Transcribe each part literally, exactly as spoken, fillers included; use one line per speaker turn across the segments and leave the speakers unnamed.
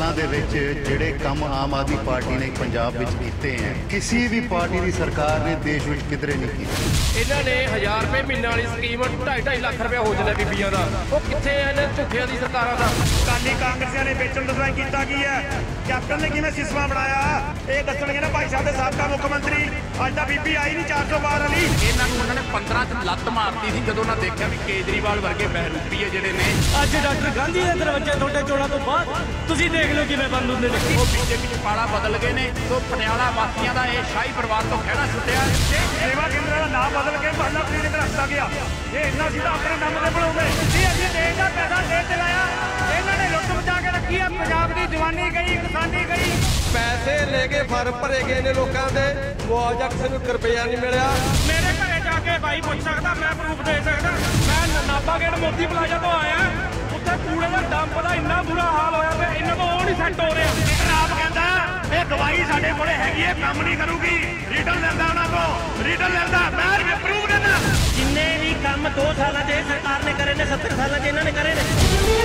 ਸਾਲਾਂ ਦੇ ਵਿੱਚ ਜਿਹੜੇ ਕੰਮ ਆਮ ਆਦਮੀ ਪਾਰਟੀ ਨੇ ਪੰਜਾਬ ਵਿੱਚ ਕੀਤੇ ਹੈ, ਕਿਸੇ ਵੀ ਪਾਰਟੀ ਦੀ ਸਰਕਾਰ ਨੇ ਦੇਸ਼ ਵਿੱਚ ਕਿਧਰੇ ਨਹੀਂ ਕੀਤੇ।
ਇਹਨਾਂ ਨੇ ਹਜ਼ਾਰ ਰੁਪਏ ਮਹੀਨੇ ਵਾਲੀ ਸਕੀਮ ਢਾਈ ਢਾਈ ਲੱਖ ਰੁਪਏ ਹੋ ਜਾਂਦਾ ਬੀਬੀਆਂ ਦਾ, ਉਹ ਕਿੱਥੇ ਹੈ ਇਹਨਾਂ ਝੁੱਠਿਆਂ ਦੀ ਸਰਕਾਰਾਂ ਦਾ।
ਅਕਾਲੀ ਕਾਂਗਰਸੀਆਂ ਨੇ ਵੇਚਣ ਦਾ ਕੀਤਾ ਕੀ ਹੈ, ਕੈਪਟਨ ਨੇ ਕਿਵੇਂ ਸਿਸਟਮ ਬਣਾਇਆ ਇਹ ਦੱਸਣਗੇ ਨਾ ਭਾਈ ਸਾਹਿਬ ਦੇ ਸਾਬਕਾ ਮੁੱਖ ਮੰਤਰੀ। ਅੱਜ ਦਾ ਬੀਬੀ ਆਈ ਨਹੀਂ ਚਾਰ ਸੌ ਬਾਰ ਵਾਲੀ।
ਇਹਨਾਂ ਨੂੰ ਉਹਨਾਂ ਨੇ ਪੰਦਰਾਂ ਚ ਲੱਤ ਮਾਰਤੀ ਸੀ ਜਦੋਂ ਉਹਨਾਂ ਦੇਖਿਆ ਵੀ ਕੇਜਰੀਵਾਲ ਵਰਗੇ ਬਹਿਰੂਪੀ ਹੈ ਜਿਹੜੇ ਨੇ।
ਅੱਜ ਡਾਕਟਰ ਗਾਂਧੀ ਦੇ ਦਰਵਾਜ਼ੇ ਤੁਹਾਡੇ ਚੋਣਾਂ ਤੋਂ ਬਾਅਦ ਤੁਸੀਂ ਦੇਖ ਲਓ ਕਿਵੇਂ ਬੰਦ ਹੁੰਦੇ ਨੇ।
ਉਹ ਬੀਜੇਪੀ ਚ ਪਾਲਾ ਬਦਲ ਗਏ ਨੇ, ਤੋਂ ਪਟਿਆਲਾ ਵਾਸੀਆਂ ਦਾ ਇਹ ਸ਼ਾਹੀ ਪਰਿਵਾਰ ਤੋਂ ਖਹਿੜਾ ਛੁੱਟਿਆ।
ਸੇਵਾ ਕੇਂਦਰ ਦਾ ਨਾਮ ਬਦਲ ਕੇ ਮਹੱਲਾ ਕਲੀਨਿਕ ਰੱਖਿਆ ਗਿਆ। ਇਹ ਇੰਨਾ ਸਿੱਧਾ ਆਪਣੇ ਨਾਮ ਤੇ ਬਣਾਉਂਦੇ ਜੀ। ਅਸੀਂ ਦੇਸ਼ ਦਾ ਪੈਸਾ ਦੇ ਚਲਾਇਆ, ਇਹਨਾਂ ਨੇ ਲੁੱਟ ਬਚਾ ਕੇ ਰੱਖੀ ਆ। ਪੰਜਾਬ ਦੀ ਜਵਾਨੀ ਗਈ, ਕਿਸਾਨੀ ਗਈ।
ਪੈਸੇ ਲੈ ਕੇ ਫਾਰਮ ਭਰੇ ਗਏ ਨੇ ਲੋਕਾਂ ਦੇ, ਮੁਆਵਜ਼ਾ ਕਿਸੇ ਨੂੰ ਰੁਪਈਆ ਨਹੀਂ ਮਿਲਿਆ।
ਮੇਰੇ ਘਰੇ ਜਾ ਕੇ ਭਾਈ ਪੁੱਛ ਸਕਦਾ, ਮੈਂ ਪ੍ਰੂਫ ਦੇ ਸਕਦਾ। ਮੈਂ ਨਾਭਾ ਗੇਟ ਮੋਦੀ ਪਲਾਜ਼ਾ ਤੋਂ ਆਇਆ, ਉੱਥੇ ਕੂੜੇ ਦਾ ਡੰਪ ਦਾ ਇੰਨਾ ਬੁਰਾ ਹਾਲ ਹੋਇਆ ਪਿਆ, ਇਹਨਾਂ ਤੋਂ ਉਹ ਨਹੀਂ ਸੈੱਟ ਹੋ ਰਿਹਾ। ਜਨਾਬ ਕਹਿੰਦਾ ਇਹ ਗਵਾਹੀ ਸਾਡੇ ਕੋਲੇ ਹੈਗੀ ਹੈ, ਕੰਮ ਨਹੀਂ ਕਰੂਗੀ। ਰਿਟਰਨ ਲੈਂਦਾ ਉਹਨਾਂ ਕੋਲ, ਰਿਟਰਨ ਲੈਂਦਾ, ਮੈਂ ਪ੍ਰੂਫ ਦਿੰਦਾ।
ਜਿੰਨੇ ਵੀ ਕੰਮ ਦੋ ਸਾਲਾਂ 'ਚ ਇਹ ਸਰਕਾਰ ਨੇ ਕਰੇ ਨੇ, ਸੱਤਰ ਸਾਲਾਂ 'ਚ ਇਹਨਾਂ ਨੇ ਕਰੇ ਨੇ।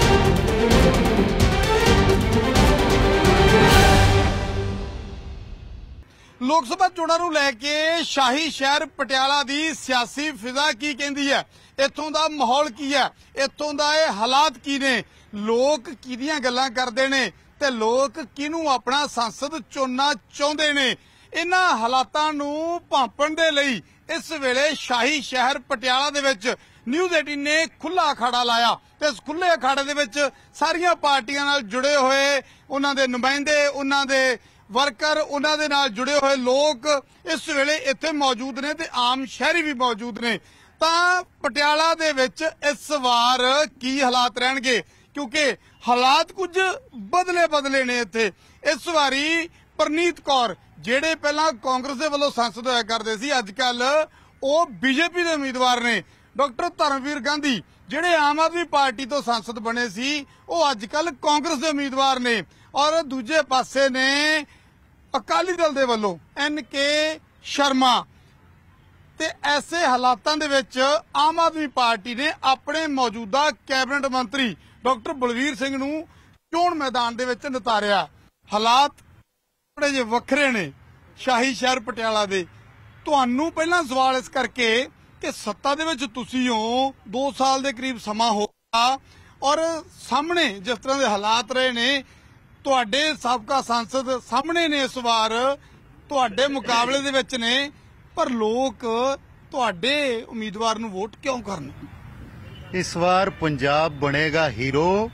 ਲੋਕ ਸਭਾ ਚੋਣਾਂ ਨੂੰ ਲੈ ਕੇ ਸ਼ਾਹੀ ਸ਼ਹਿਰ ਪਟਿਆਲਾ ਦੀ ਸਿਆਸੀ ਫਿਜ਼ਾ ਕੀ ਕਹਿੰਦੀ ਹੈ, ਇੱਥੋਂ ਦਾ ਮਾਹੌਲ ਕੀ ਹੈ, ਇੱਥੋਂ ਦਾ ਇਹ ਹਾਲਾਤ ਕੀ ਨੇ, ਲੋਕ ਕਿਹਦੀਆਂ ਗੱਲਾਂ ਕਰਦੇ ਨੇ ਤੇ ਲੋਕ ਕਿਹਨੂੰ ਆਪਣਾ ਸੰਸਦ ਚੁਣਨਾ ਚਾਹੁੰਦੇ ਨੇ। ਇਹਨਾਂ ਹਾਲਾਤਾਂ ਨੂੰ ਭਾਂਪਣ ਦੇ ਲਈ ਇਸ ਵੇਲੇ ਸ਼ਾਹੀ ਸ਼ਹਿਰ ਪਟਿਆਲਾ ਦੇ ਵਿੱਚ ਨਿਊਜ਼ ਅਠਾਰਾਂ ਨੇ ਖੁੱਲਾ ਅਖਾੜਾ ਲਾਇਆ ਤੇ ਇਸ ਖੁੱਲੇ ਅਖਾੜੇ ਦੇ ਵਿੱਚ ਸਾਰੀਆਂ ਪਾਰਟੀਆਂ ਨਾਲ ਜੁੜੇ ਹੋਏ ਉਹਨਾਂ ਦੇ ਨੁਮਾਇੰਦੇ, ਉਹਨਾਂ ਦੇ ਵਰਕਰ, ਉਹਨਾਂ ਦੇ ਨਾਲ ਜੁੜੇ ਹੋਏ ਲੋਕ ਇਸ ਵੇਲੇ ਇੱਥੇ ਮੌਜੂਦ ਨੇ ਤੇ ਆਮ ਸ਼ਹਿਰੀ ਵੀ ਮੌਜੂਦ ਨੇ। ਤਾਂ ਪਟਿਆਲਾ ਦੇ ਵਿੱਚ ਇਸ ਵਾਰ ਕੀ ਹਾਲਾਤ ਰਹਿਣਗੇ, ਕਿਉਂਕਿ ਹਾਲਾਤ ਕੁਝ ਬਦਲੇ ਬਦਲੇ ਨੇ ਇੱਥੇ। ਇਸ ਵਾਰੀ ਪ੍ਰਨੀਤ ਕੌਰ ਜਿਹੜੇ ਪਹਿਲਾਂ ਕਾਂਗਰਸ ਦੇ ਵੱਲੋਂ ਸੰਸਦ ਹੋਇਆ ਕਰਦੇ ਸੀ, ਅੱਜ ਕੱਲ ਉਹ ਬੀਜੇਪੀ ਦੇ ਉਮੀਦਵਾਰ ਨੇ। ਡਾਕਟਰ ਧਰਮਵੀਰ ਗਾਂਧੀ ਜਿਹੜੇ ਆਮ ਆਦਮੀ ਪਾਰਟੀ ਤੋਂ ਸੰਸਦ ਬਣੇ ਸੀ, ਉਹ ਅੱਜ ਕੱਲ ਕਾਂਗਰਸ ਦੇ ਉਮੀਦਵਾਰ ਨੇ। ਔਰ ਦੂਜੇ ਪਾਸੇ ਨੇ ਅਕਾਲੀ ਦਲ ਦੇ ਵੱਲੋਂ ਐਨ ਕੇ ਸ਼ਰਮਾ। ਤੇ ਐਸੇ ਹਾਲਾਤਾਂ ਦੇ ਵਿੱਚ ਆਮ ਆਦਮੀ ਪਾਰਟੀ ਨੇ ਆਪਣੇ ਮੌਜੂਦਾ ਕੈਬਨਿਟ ਮੰਤਰੀ ਡਾਕਟਰ ਬਲਵੀਰ ਸਿੰਘ ਨੂੰ ਚੋਣ ਮੈਦਾਨ ਦੇ ਵਿੱਚ ਨਿਤਾਰਿਆ। ਹਾਲਾਤ ਬੜੇ ਜਿਹੇ ਵੱਖਰੇ ਨੇ ਸ਼ਾਹੀ ਸ਼ਹਿਰ ਪਟਿਆਲਾ ਦੇ। ਤੁਹਾਨੂੰ ਪਹਿਲਾਂ ਸਵਾਲ ਇਸ ਕਰਕੇ ਕਿ ਸੱਤਾ ਦੇ ਵਿੱਚ ਤੁਸੀਂ ਹੋ, ਦੋ ਸਾਲ ਦੇ ਕਰੀਬ ਸਮਾਂ ਹੋ ਗਿਆ ਔਰ ਸਾਹਮਣੇ ਜਿਸ ਤਰ੍ਹਾਂ ਦੇ ਹਾਲਾਤ ਰਹੇ ਨੇ, ਤੁਹਾਡੇ ਸਾਬਕਾ ਸੰਸਦ ਸਾਹਮਣੇ ਨੇ ਇਸ ਵਾਰ ਤੁਹਾਡੇ ਮੁਕਾਬਲੇ ਦੇ ਵਿੱਚ ਨੇ, ਪਰ ਲੋਕ ਤੁਹਾਡੇ ਉਮੀਦਵਾਰ ਨੂੰ ਵੋਟ ਕਿਉਂ ਕਰਨ?
ਇਸ ਵਾਰ ਪੰਜਾਬ ਬਣੇਗਾ ਹੀਰੋ।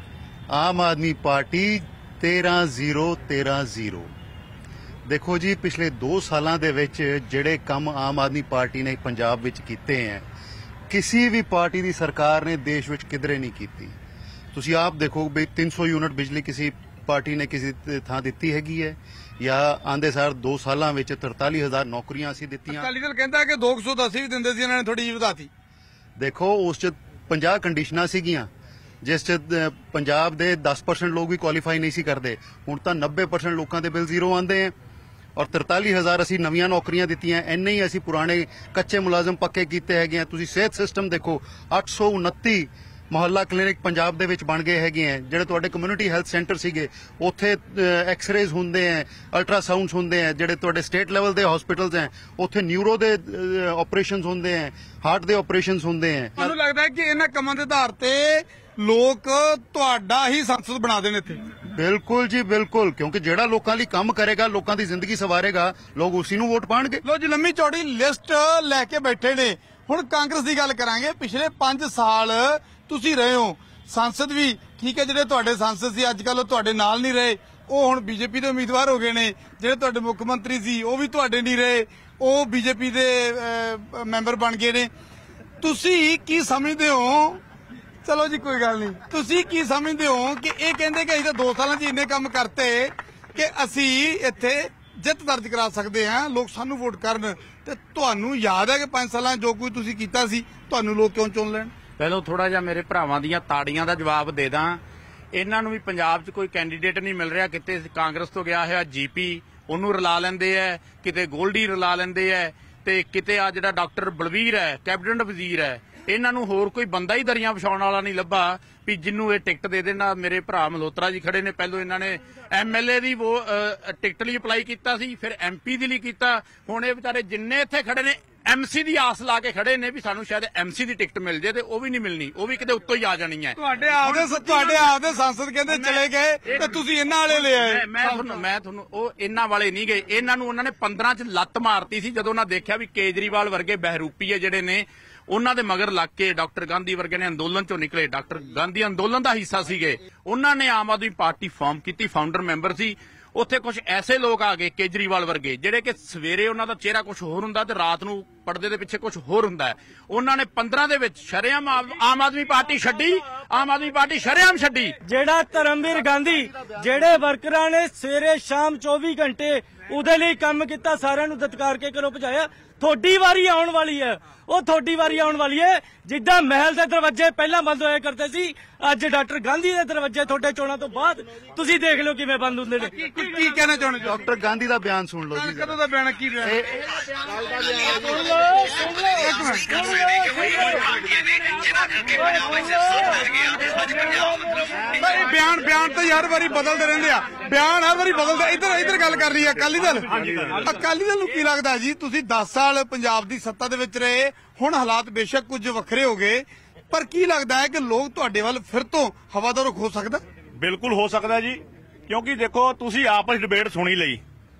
ਆਮ ਆਦਮੀ ਪਾਰਟੀ ਤੇਰਾਂ ਜ਼ੀਰੋ ਤੇਰਾਂ ਜ਼ੀਰੋ। ਦੇਖੋ ਜੀ, ਪਿਛਲੇ ਦੋ ਸਾਲਾਂ ਦੇ ਵਿੱਚ ਜਿਹੜੇ ਕੰਮ ਆਮ ਆਦਮੀ ਪਾਰਟੀ ਨੇ ਪੰਜਾਬ ਵਿੱਚ ਕੀਤੇ ਹੈ, ਕਿਸੇ ਵੀ ਪਾਰਟੀ ਦੀ ਸਰਕਾਰ ਨੇ ਦੇਸ਼ ਵਿੱਚ ਕਿਧਰੇ ਨਹੀਂ ਕੀਤੀ। ਤੁਸੀਂ ਆਪ ਦੇਖੋ ਵੀ ਤਿੰਨ ਸੌ ਯੂਨਿਟ ਬਿਜਲੀ ਕਿਸੇ ਪਾਰਟੀ ਨੇ ਕਿਸੇ ਥਾਂ ਦਿੱਤੀ ਹੈਗੀ ਹੈ, ਜਾਂ ਆਂਦੇ ਸਾਰ ਦੋ ਸਾਲਾਂ ਵਿੱਚ ਤਰਤਾਲੀ ਹਜ਼ਾਰ ਨੌਕਰੀਆਂ ਅਸੀਂ ਦਿੱਤੀਆਂ।
ਅਕਾਲੀ ਦਲ ਕਹਿੰਦਾ ਕਿ ਦੋ ਸੌ ਦਸ ਵੀ ਦਿੰਦੇ ਸੀ, ਇਹਨਾਂ ਨੇ ਥੋੜੀ ਜਿਹੀ ਵਧਾਤੀ।
ਦੇਖੋ, ਉਸ ਚ ਪੰਜਾਹ ਕੰਡੀਸ਼ਨਾਂ ਸੀਗੀਆਂ ਜਿਸ ਚ ਪੰਜਾਬ ਦੇ ਦਸ ਪਰਸੈਂਟ ਲੋਕ ਵੀ ਕੁਆਲੀਫਾਈ ਨਹੀਂ ਸੀ ਕਰਦੇ। ਹੁਣ ਤਾਂ ਨੱਬੇ ਪਰਸੈਂਟ ਲੋਕਾਂ ਦੇ ਬਿੱਲ ਜ਼ੀਰੋ ਆਉਂਦੇ ਆ। ਔਰ ਤਰਤਾਲੀ ਹਜ਼ਾਰ ਅਸੀਂ ਨਵੀਆਂ ਨੌਕਰੀਆਂ ਦਿੱਤੀਆਂ, ਇੰਨੇ ਹੀ ਅਸੀਂ ਪੁਰਾਣੇ ਕੱਚੇ ਮੁਲਾਜ਼ਮ ਪੱਕੇ ਕੀਤੇ ਹੈਗੇ ਆ। ਤੁਸੀਂ ਸਿਹਤ ਸਿਸਟਮ ਦੇਖੋ, ਅੱਠ ਸੌ ਉਨੱਤੀ ਮੁਹੱਲਾ ਕਲੀਨਿਕ ਪੰਜਾਬ ਦੇ ਵਿੱਚ ਬਣ ਗਏ ਹੈਗੇ ਆ। ਜਿਹੜੇ ਤੁਹਾਡੇ ਕਮਿਊਨਿਟੀ ਹੈਲਥ ਸੈਂਟਰ ਸੀਗੇ, ਉੱਥੇ ਐਕਸ-ਰੇਜ਼ ਹੁੰਦੇ ਆ, ਅਲਟਰਾਸਾਊਂਡਸ ਹੁੰਦੇ ਆ। ਜਿਹੜੇ ਤੁਹਾਡੇ ਸਟੇਟ ਲੈਵਲ ਦੇ ਹਸਪੀਟਲਸ ਹੈ, ਉੱਥੇ ਨਿਊਰੋ ਦੇ ਆਪਰੇਸ਼ਨਸ ਹੁੰਦੇ ਆ, ਹਾਰਟ ਦੇ ਆਪਰੇਸ਼ਨਸ ਹੁੰਦੇ ਆ।
ਮੈਨੂੰ ਲੱਗਦਾ ਹੈ ਕਿ ਇਹਨਾਂ ਕੰਮਾਂ ਦੇ ਆਧਾਰ ਤੇ ਲੋਕ ਤੁਹਾਡਾ ਹੀ ਸੰਸਦ ਬਣਾ ਦੇਣ ਇੱਥੇ।
ਬਿਲਕੁਲ ਜੀ, ਬਿਲਕੁਲ, ਕਿਉਂਕਿ ਜਿਹੜਾ ਲੋਕਾਂ ਲਈ ਕੰਮ ਕਰੇਗਾ, ਲੋਕਾਂ ਦੀ ਜ਼ਿੰਦਗੀ ਸਵਾਰੇਗਾ, ਲੋਕ ਉਸੇ ਨੂੰ ਵੋਟ ਪਾਣਗੇ।
ਲੋ ਜੀ, ਲੰਮੀ ਚੌੜੀ ਲਿਸਟ ਲੈ ਕੇ ਬੈਠੇ ਨੇ। ਹੁਣ ਕਾਂਗਰਸ ਦੀ ਗੱਲ ਕਰਾਂਗੇ। ਪਿਛਲੇ ਪੰਜ ਸਾਲ ਤੁਸੀਂ ਰਹੇ ਹੋ ਸੰਸਦ ਵੀ, ਠੀਕ ਹੈ। ਜਿਹੜੇ ਤੁਹਾਡੇ ਸੰਸਦ ਸੀ ਅੱਜ ਕੱਲ ਉਹ ਤੁਹਾਡੇ ਨਾਲ ਨਹੀਂ ਰਹੇ, ਉਹ ਹੁਣ ਬੀਜੇਪੀ ਦੇ ਉਮੀਦਵਾਰ ਹੋ ਗਏ ਨੇ। ਜਿਹੜੇ ਤੁਹਾਡੇ ਮੁੱਖ ਮੰਤਰੀ ਸੀ ਉਹ ਵੀ ਤੁਹਾਡੇ ਨਹੀਂ ਰਹੇ, ਉਹ ਬੀਜੇਪੀ ਦੇ ਮੈਂਬਰ ਬਣ ਗਏ ਨੇ। ਤੁਸੀਂ ਕੀ ਸਮਝਦੇ ਹੋ? ਚਲੋ ਜੀ, ਕੋਈ ਗੱਲ ਨਹੀਂ। ਤੁਸੀਂ ਕੀ ਸਮਝਦੇ ਹੋ ਕਿ ਇਹ ਕਹਿੰਦੇ ਕਿ ਅਸੀਂ ਤਾਂ ਦੋ ਸਾਲਾਂ 'ਚ ਇੰਨੇ ਕੰਮ ਕਰਤੇ ਕਿ ਅਸੀਂ ਇੱਥੇ ਜਿੱਤ ਦਰਜ ਕਰਾ ਸਕਦੇ ਹਾਂ, ਲੋਕ ਸਾਨੂੰ ਵੋਟ ਕਰਨ। ਤੇ ਤੁਹਾਨੂੰ ਯਾਦ ਹੈ ਕਿ ਪੰਜ ਸਾਲਾਂ ਜੋ ਕੋਈ ਤੁਸੀਂ ਕੀਤਾ ਸੀ, ਤੁਹਾਨੂੰ ਲੋਕ ਕਿਉਂ ਚੁਣ ਲੈਣ?
ਪਹਿਲਾਂ ਥੋੜਾ ਜਿਹਾ ਮੇਰੇ ਭਰਾਵਾਂ ਦੀਆਂ ਤਾੜੀਆਂ ਦਾ ਜਵਾਬ ਦੇ ਦਾਂ। ਇਹਨਾਂ ਨੂੰ ਵੀ ਪੰਜਾਬ 'ਚ ਕੋਈ ਕੈਂਡੀਡੇਟ ਨਹੀਂ ਮਿਲ ਰਿਹਾ। ਕਿਤੇ ਕਾਂਗਰਸ ਤੋਂ ਗਿਆ ਹੋਇਆ ਜੀਪੀ, ਉਹਨੂੰ ਰਲਾ ਲੈਂਦੇ ਐ, ਕਿਤੇ ਗੋਲਡੀ ਰਲਾ ਲੈਂਦੇ ਐ, ਤੇ ਕਿਤੇ ਆ ਜਿਹੜਾ ਡਾਕਟਰ ਬਲਵੀਰ ਹੈ, ਕੈਬਨਿਟ ਵਜ਼ੀਰ ਹੈ, ਇਹਨਾਂ ਨੂੰ ਹੋਰ ਕੋਈ ਬੰਦਾ ਹੀ ਦਰੀਆਂ ਵਿਛਾਉਣ ਵਾਲਾ ਨਹੀਂ ਲੱਭਾ ਵੀ ਜਿੰਨੂੰ ਇਹ ਟਿਕਟ ਦੇ ਦੇਣਾ। ਮੇਰੇ ਭਰਾ ਮਲਹੋਤਰਾ ਜੀ ਖੜੇ ਨੇ, ਪਹਿਲੋਂ ਇਹਨਾਂ ਨੇ ਐਮਐਲਏ ਦੀ ਉਹ ਟਿਕਟ ਲਈ ਅਪਲਾਈ ਕੀਤਾ ਸੀ, ਫਿਰ ਐਮਪੀ ਦੇ ਲਈ ਕੀਤਾ। ਹੁਣ ਇਹ ਵਿਚਾਰੇ ਜਿੰਨੇ ਇੱਥੇ ਖੜੇ ਨੇ ਐਮਸੀ ਦੀ ਆਸ ਲਾ ਕੇ ਖੜੇ ਨੇ ਵੀ ਸਾਨੂੰ ਸ਼ਾਇਦ ਐਮਸੀ ਦੀ ਟਿਕਟ ਮਿਲ ਜੇ, ਤੇ ਉਹ ਵੀ ਨਹੀਂ ਮਿਲਣੀ, ਉਹ ਵੀ ਕਿਤੇ ਉੱਤੋਂ ਹੀ ਆ ਜਾਣੀ ਹੈ।
ਤੁਹਾਡੇ ਆਪਦੇ ਤੁਹਾਡੇ ਆਪਦੇ ਸੰਸਦ ਕਹਿੰਦੇ ਚਲੇ ਗਏ ਤੇ ਤੁਸੀਂ ਇਹਨਾਂ ਵਾਲੇ ਲੈ ਆਏ।
ਮੈਂ ਤੁਹਾਨੂੰ ਮੈਂ ਤੁਹਾਨੂੰ ਉਹ ਇਹਨਾਂ ਵਾਲੇ ਨਹੀਂ ਗਏ, ਇਹਨਾਂ ਨੂੰ ਉਹਨਾਂ ਨੇ ਪੰਦਰਾਂ ਚ ਲੱਤ ਮਾਰਤੀ ਸੀ ਜਦੋਂ ਉਹਨਾਂ ਦੇਖਿਆ ਵੀ ਕੇਜਰੀਵਾਲ ਵਰਗੇ ਬਹਿਰੂਪੀਏ ਜਿਹੜੇ ਨੇ ਉਹਨਾਂ ਦੇ ਮਗਰ ਲੱਗ ਕੇ ਡਾਕਟਰ ਗਾਂਧੀ ਵਰਗੇ ਨੇ ਅੰਦੋਲਨ ਚੋਂ ਨਿਕਲੇ। ਡਾਕਟਰ ਗਾਂਧੀ ਅੰਦੋਲਨ ਦਾ ਹਿੱਸਾ ਸੀਗੇ, ਉਹਨਾਂ ਨੇ ਆਮ ਆਦਮੀ ਪਾਰਟੀ ਫਾਰਮ ਕੀਤੀ, ਫਾਊਂਡਰ ਮੈਂਬਰ ਸੀ। ਉੱਥੇ ਕੁਝ ਐਸੇ ਲੋਕ ਆ ਗਏ ਕੇਜਰੀਵਾਲ ਵਰਗੇ ਜਿਹੜੇ ਕਿ ਸਵੇਰੇ ਉਹਨਾਂ ਦਾ ਚਿਹਰਾ ਕੁਝ ਹੋਰ ਹੁੰਦਾ ਤੇ ਰਾਤ ਨੂੰ ਪਰਦੇ ਦੇ ਪਿੱਛੇ ਕੁਝ ਹੋਰ ਹੁੰਦਾ ਹੈ। ਉਹਨਾਂ ਨੇ ਪੰਦਰਾਂ ਦੇ ਵਿੱਚ ਸ਼ਰੇਆਮ ਆਮ ਆਦਮੀ ਪਾਰਟੀ ਛੱਡੀ, ਆਮ ਆਦਮੀ ਪਾਰਟੀ ਸ਼ਰੇਆਮ ਛੱਡੀ।
ਜਿਹੜਾ ਧਰਮਵੀਰ ਗਾਂਧੀ ਜਿਹੜੇ ਵਰਕਰਾਂ ਨੇ ਸਵੇਰੇ ਸ਼ਾਮ ਚੌਵੀ ਘੰਟੇ ਉਹਦੇ ਲਈ ਕੰਮ ਕੀਤਾ, ਸਾਰਿਆਂ ਨੂੰ ਦਤਕਾਰ ਕੇ ਘਰੋਂ ਭਜਾਇਆ। ਤੁਹਾਡੀ ਵਾਰੀ ਆਉਣ ਵਾਲੀ ਹੈ, ਉਹ ਤੁਹਾਡੀ ਵਾਰੀ ਆਉਣ ਵਾਲੀ ਹੈ। ਜਿੱਦਾਂ ਮਹਿਲ ਦੇ ਦਰਵਾਜ਼ੇ ਪਹਿਲਾਂ ਬੰਦ ਹੋਇਆ ਕਰਦੇ ਸੀ, ਅੱਜ ਡਾਕਟਰ ਗਾਂਧੀ ਦੇ ਦਰਵਾਜ਼ੇ ਤੁਹਾਡੇ ਚੋਣਾਂ ਤੋਂ ਬਾਅਦ ਤੁਸੀਂ ਦੇਖ ਲਓ ਕਿਵੇਂ ਬੰਦ ਹੁੰਦੇ ਨੇ।
ਕੀ ਕੀ ਕਹਿਣਾ ਚਾਹੁੰਦੇ?
ਡਾਕਟਰ ਗਾਂਧੀ ਦਾ ਬਿਆਨ ਸੁਣ ਲਓ ਜੀ।
ਕਦੋਂ ਦਾ ਬਿਆਨ ਕੀ ਰਿਹਾ? ਬਿਆਨ ਬਿਆਨ ਤਾਂ ਹਰ ਵਾਰੀ ਬਦਲਦੇ ਰਹਿੰਦੇ ਆ, ਬਿਆਨ ਹਰ ਵਾਰੀ ਬਦਲਦੇ। ਇੱਧਰ ਇੱਧਰ ਗੱਲ ਕਰ ਰਹੀ ਹੈ ਅਕਾਲੀ ਦਲ। ਅਕਾਲੀ ਦਲ ਨੂੰ ਕੀ ਲੱਗਦਾ ਜੀ, ਤੁਸੀਂ ਦਸ ਸਾਲ ਪੰਜਾਬ ਦੀ ਸੱਤਾ ਦੇ ਵਿੱਚ ਰਹੇ, ਹੁਣ ਹਾਲਾਤ ਬੇਸ਼ੱਕ ਕੁਝ ਵੱਖਰੇ ਹੋ ਗਏ, ਪਰ ਕੀ ਲੱਗਦਾ ਹੈ ਕਿ ਲੋਕ ਤੁਹਾਡੇ ਵੱਲ ਫਿਰ ਤੋਂ ਹਵਾ ਦਾ ਰੁਖ ਹੋ ਸਕਦਾ?
ਬਿਲਕੁਲ ਹੋ ਸਕਦਾ ਜੀ, ਕਿਉਂਕਿ ਦੇਖੋ ਤੁਸੀਂ ਆਪਸ ਡਿਬੇਟ ਸੁਣੀ ਲਈ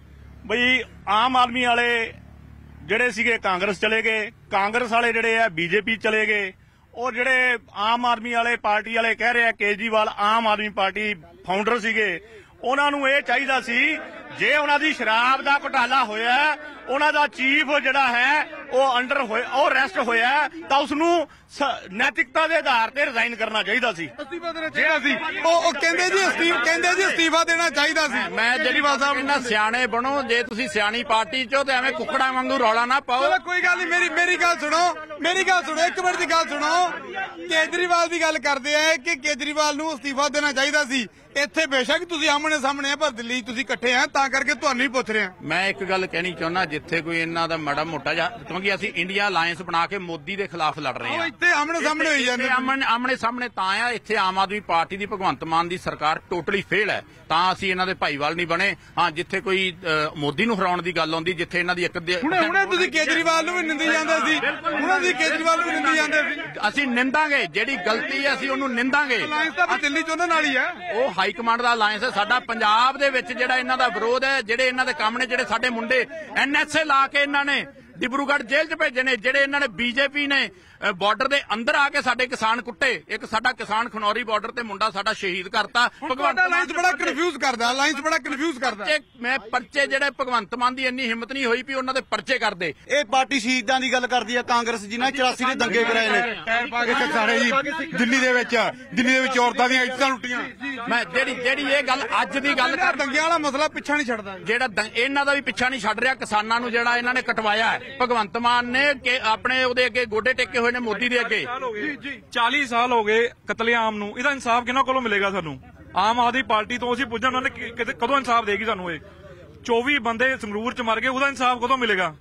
ਬਈ ਆਮ ਆਦਮੀ ਵਾਲੇ ਜਿਹੜੇ ਸੀਗੇ ਕਾਂਗਰਸ ਚਲੇ ਗਏ, ਕਾਂਗਰਸ ਵਾਲੇ ਜਿਹੜੇ ਆ ਬੀਜੇਪੀ ਚਲੇ ਗਏ, ਔਰ ਜਿਹੜੇ ਆਮ ਆਦਮੀ ਵਾਲੇ ਪਾਰਟੀ ਵਾਲੇ ਕਹਿ ਰਹੇ ਆ ਕੇਜਰੀਵਾਲ ਆਮ ਆਦਮੀ ਪਾਰਟੀ ਫਾਊਂਡਰ ਸੀਗੇ, ਉਹਨਾਂ ਨੂੰ ਇਹ ਚਾਹੀਦਾ ਸੀ ਜੇ ਉਹਨਾਂ ਦੀ ਸ਼ਰਾਬ ਦਾ ਘੁਟਾਲਾ ਹੋਇਆ, ਉਹਨਾਂ ਦਾ ਚੀਫ ਜਿਹੜਾ ਹੈ ਉਹ ਅੰਡਰ ਹੋਇਆ, ਉਹ ਅਰੈਸਟ ਹੋਇਆ, ਤਾਂ ਉਸ ਨੂੰ ਨੈਤਿਕਤਾ ਦੇ ਆਧਾਰ ਤੇ ਰਿਜ਼ਾਈਨ ਕਰਨਾ ਚਾਹੀਦਾ ਸੀ।
ਅਸਤੀਫਾ ਦੇਣਾ ਚਾਹੀਦਾ ਸੀ। ਉਹ ਉਹ ਕਹਿੰਦੇ ਜੀ ਅਸਤੀਫਾ ਕਹਿੰਦੇ ਜੀ ਅਸਤੀਫਾ ਦੇਣਾ ਚਾਹੀਦਾ ਸੀ।
ਮੈਂ ਕੇਜਰੀਵਾਲ ਸਾਹਿਬ ਇਹਨਾਂ ਸਿਆਣੇ ਬਣੋ, ਜੇ ਤੁਸੀਂ ਸਿਆਣੀ ਪਾਰਟੀ ਚੋਂ ਤੇ ਐਵੇਂ ਕੁੱਕੜਾਂ ਵਾਂਗੂ ਰੌਲਾ ਨਾ ਪਾਓ।
ਚਲੋ ਕੋਈ ਗੱਲ ਨਹੀਂ, ਮੇਰੀ ਮੇਰੀ ਗੱਲ ਸੁਣੋ, ਮੇਰੀ ਗੱਲ ਸੁਣੋ, ਇੱਕ ਮਿੰਟ ਦੀ ਗੱਲ ਸੁਣੋ। ਕੇਜਰੀਵਾਲ ਦੀ ਗੱਲ ਕਰਦੇ ਆ ਕਿ ਕੇਜਰੀਵਾਲ ਨੂੰ ਅਸਤੀਫਾ ਦੇਣਾ ਚਾਹੀਦਾ ਸੀ। ਇੱਥੇ ਬੇਸ਼ੱਕ ਤੁਸੀਂ ਆਮਣੇ ਸਾਹਮਣੇ ਆ, ਪਰ ਦਿੱਲੀ ਤੁਸੀਂ ਇਕੱਠੇ ਆ, ਤਾਂ ਕਰਕੇ ਤੁਹਾਨੂੰ ਹੀ ਪੁੱਛ ਰਹੇ ਆ।
ਮੈਂ ਇੱਕ ਗੱਲ ਕਹਿਣੀ ਚਾਹੁੰਦਾ, ਜਿੱਥੇ ਕੋਈ ਇਹਨਾਂ ਦਾ ਮਾੜਾ ਮੋਟਾ ਜਿਹਾ, ਕਿਉਂਕਿ ਅਸੀਂ ਇੰਡੀਆ ਅਲਾਇੰਸ ਬਣਾ ਕੇ ਮੋਦੀ ਦੇ ਖਿਲਾਫ ਲੜ ਰਹੇ ਹਾਂ,
ਇੱਥੇ ਆਮਣੇ ਸਾਹਮਣੇ ਹੋਈ ਜਾਂਦੇ।
ਆਮਣੇ ਸਾਹਮਣੇ ਤਾਂ ਆ, ਇੱਥੇ ਆਮ ਆਦਮੀ ਪਾਰਟੀ ਦੀ ਭਗਵੰਤ ਮਾਨ ਦੀ ਸਰਕਾਰ ਟੋਟਲੀ ਫੇਲ ਹੈ, ਤਾਂ ਅਸੀਂ ਇਹਨਾਂ ਦੇ ਭਾਈਵਾਲ ਨਹੀਂ ਬਣੇ। ਹਾਂ, ਜਿੱਥੇ ਕੋਈ ਮੋਦੀ ਨੂੰ ਹਰਾਉਣ ਦੀ ਗੱਲ ਆਉਂਦੀ, ਜਿੱਥੇ ਇਹਨਾਂ ਦੀ ਇੱਕ
ਹੁਣੇ ਹੁਣੇ ਤੁਸੀਂ ਕੇਜਰੀਵਾਲ ਨੂੰ ਵੀ ਨਿੰਦੀ ਜਾਂਦੇ ਸੀ, ਹੁਣੇ ਤੁਸੀਂ ਕੇਜਰੀਵਾਲ ਨੂੰ ਵੀ ਨਿੰਦੀ ਜਾਂਦੇ ਸੀ।
ਅਸੀਂ ਨਿੰਦਾਂਗੇ, ਜਿਹੜੀ ਗਲਤੀ ਹੈ ਅਸੀਂ ਉਹਨੂੰ ਨਿੰਦਾਂਗੇ।
ਅਲਾਇੰਸ ਤਾਂ ਦਿੱਲੀ ਚ ਉਹਨਾਂ ਨਾਲ ਹੀ ਹੈ,
ਉਹ ਹਾਈ ਕਮਾਂਡ ਦਾ ਅਲਾਇੰਸ ਹੈ। ਸਾਡਾ ਪੰਜਾਬ ਦੇ ਵਿੱਚ ਜਿਹੜਾ ਇਹਨਾਂ ਦਾ ਵਿਰੋਧ ਹੈ, ਜਿਹੜੇ ਇਹਨਾਂ ਦੇ ਕੰਮ ਨੇ, ਜਿਹੜੇ ਸਾਡੇ ਮੁੰਡੇ ਐਨਐਸਏ ਲਾ ਕੇ ਇਹਨਾਂ ਨੇ ਡਿਬਰੂਗੜ੍ਹ ਜੇਲ੍ਹ 'ਚ ਭੇਜੇ ਨੇ, ਜਿਹੜੇ ਇਹਨਾਂ ਨੇ ਬੀਜੇਪੀ ਨੇ ਬਾਰਡਰ ਦੇ ਅੰਦਰ ਆ ਕੇ ਸਾਡੇ ਕਿਸਾਨ ਕੁੱਟੇ, ਇੱਕ ਸਾਡਾ ਕਿਸਾਨ ਖਨੌਰੀ ਬਾਰਡਰ ਤੇ ਮੁੰਡਾ ਸਾਡਾ ਸ਼ਹੀਦ ਕਰਤਾ।
ਭਗਵੰਤ ਅਲਾਇੰਸ ਬੜਾ ਕਨਫਿਊਜ਼ ਕਰਦਾ, ਅਲਾਇੰਸ ਬੜਾ ਕਨਫਿਊਜ਼ ਕਰਦਾ।
ਮੈਂ ਪਰਚੇ ਜਿਹੜੇ ਭਗਵੰਤ ਮਾਨ ਦੀ ਇੰਨੀ ਹਿੰਮਤ ਨਹੀਂ ਹੋਈ ਵੀ ਉਹਨਾਂ ਦੇ ਪਰਚੇ ਕਰਦੇ।
ਇਹ ਪਾਰਟੀ ਸ਼ਹੀਦਾਂ ਦੀ ਗੱਲ ਕਰਦੀ ਹੈ, ਕਾਂਗਰਸ ਜਿਨ੍ਹਾਂ ਚੁਰਾਸੀ ਦੇ ਦੰਗੇ ਕਰਾਏ ਨੇ।
ਟਾਇਰ ਪਾ ਕੇ ਸਾਰੇ ਜੀ ਦਿੱਲੀ ਦੇ ਵਿੱਚ, ਦਿੱਲੀ ਦੇ ਵਿੱਚ ਔਰਤਾਂ ਦੀਆਂ ਇੱਜ਼ਤਾਂ ਲੁੱਟੀਆਂ।
ਮੈਂ ਜਿਹੜੀ ਜਿਹੜੀ ਇਹ ਗੱਲ ਅੱਜ ਦੀ ਗੱਲ ਕਰ,
ਦੰਗਿਆਂ ਵਾਲਾ ਮਸਲਾ ਪਿੱਛਾ ਨਹੀਂ ਛੱਡਦਾ,
ਜਿਹੜਾ ਇਹਨਾਂ ਦਾ ਵੀ ਪਿੱਛਾ ਨਹੀਂ ਛੱਡ ਰਿਹਾ। ਕਿਸਾਨਾਂ ਨੂੰ ਜਿਹੜਾ ਇਹਨਾਂ ਨੇ ਕਟਵਾਇਆ ਹੈ, ਭਗਵੰਤ ਮਾਨ ਨੇ ਕਿ ਆਪਣੇ ਉਹਦੇ ਅੱਗੇ ਗੋਡੇ ਟੇਕੇ ਹੋਏ ਨੇ ਮੋਦੀ ਦੇ ਅੱਗੇ।
ਜੀ ਜੀ ਚਾਲੀ ਸਾਲ ਹੋ ਗਏ ਕਤਲੇਆਮ ਨੂੰ, ਇਹਦਾ ਇਨਸਾਫ ਕਿਹਨਾਂ ਕੋਲੋਂ ਮਿਲੇਗਾ ਸਾਨੂੰ? ਆਮ ਆਦਮੀ ਪਾਰਟੀ ਤੋਂ ਅਸੀਂ ਪੁੱਛਾਂ, ਉਹਨਾਂ ਨੇ ਕਦੋਂ ਇਨਸਾਫ ਦੇਗੀ ਸਾਨੂੰ? ਇਹ ਚੌਵੀ ਬੰਦੇ ਸੰਗਰੂਰ ਚ ਮਰ ਗਏ, ਉਹਦਾ ਇਨਸਾਫ ਕਦੋਂ ਮਿਲੇਗਾ?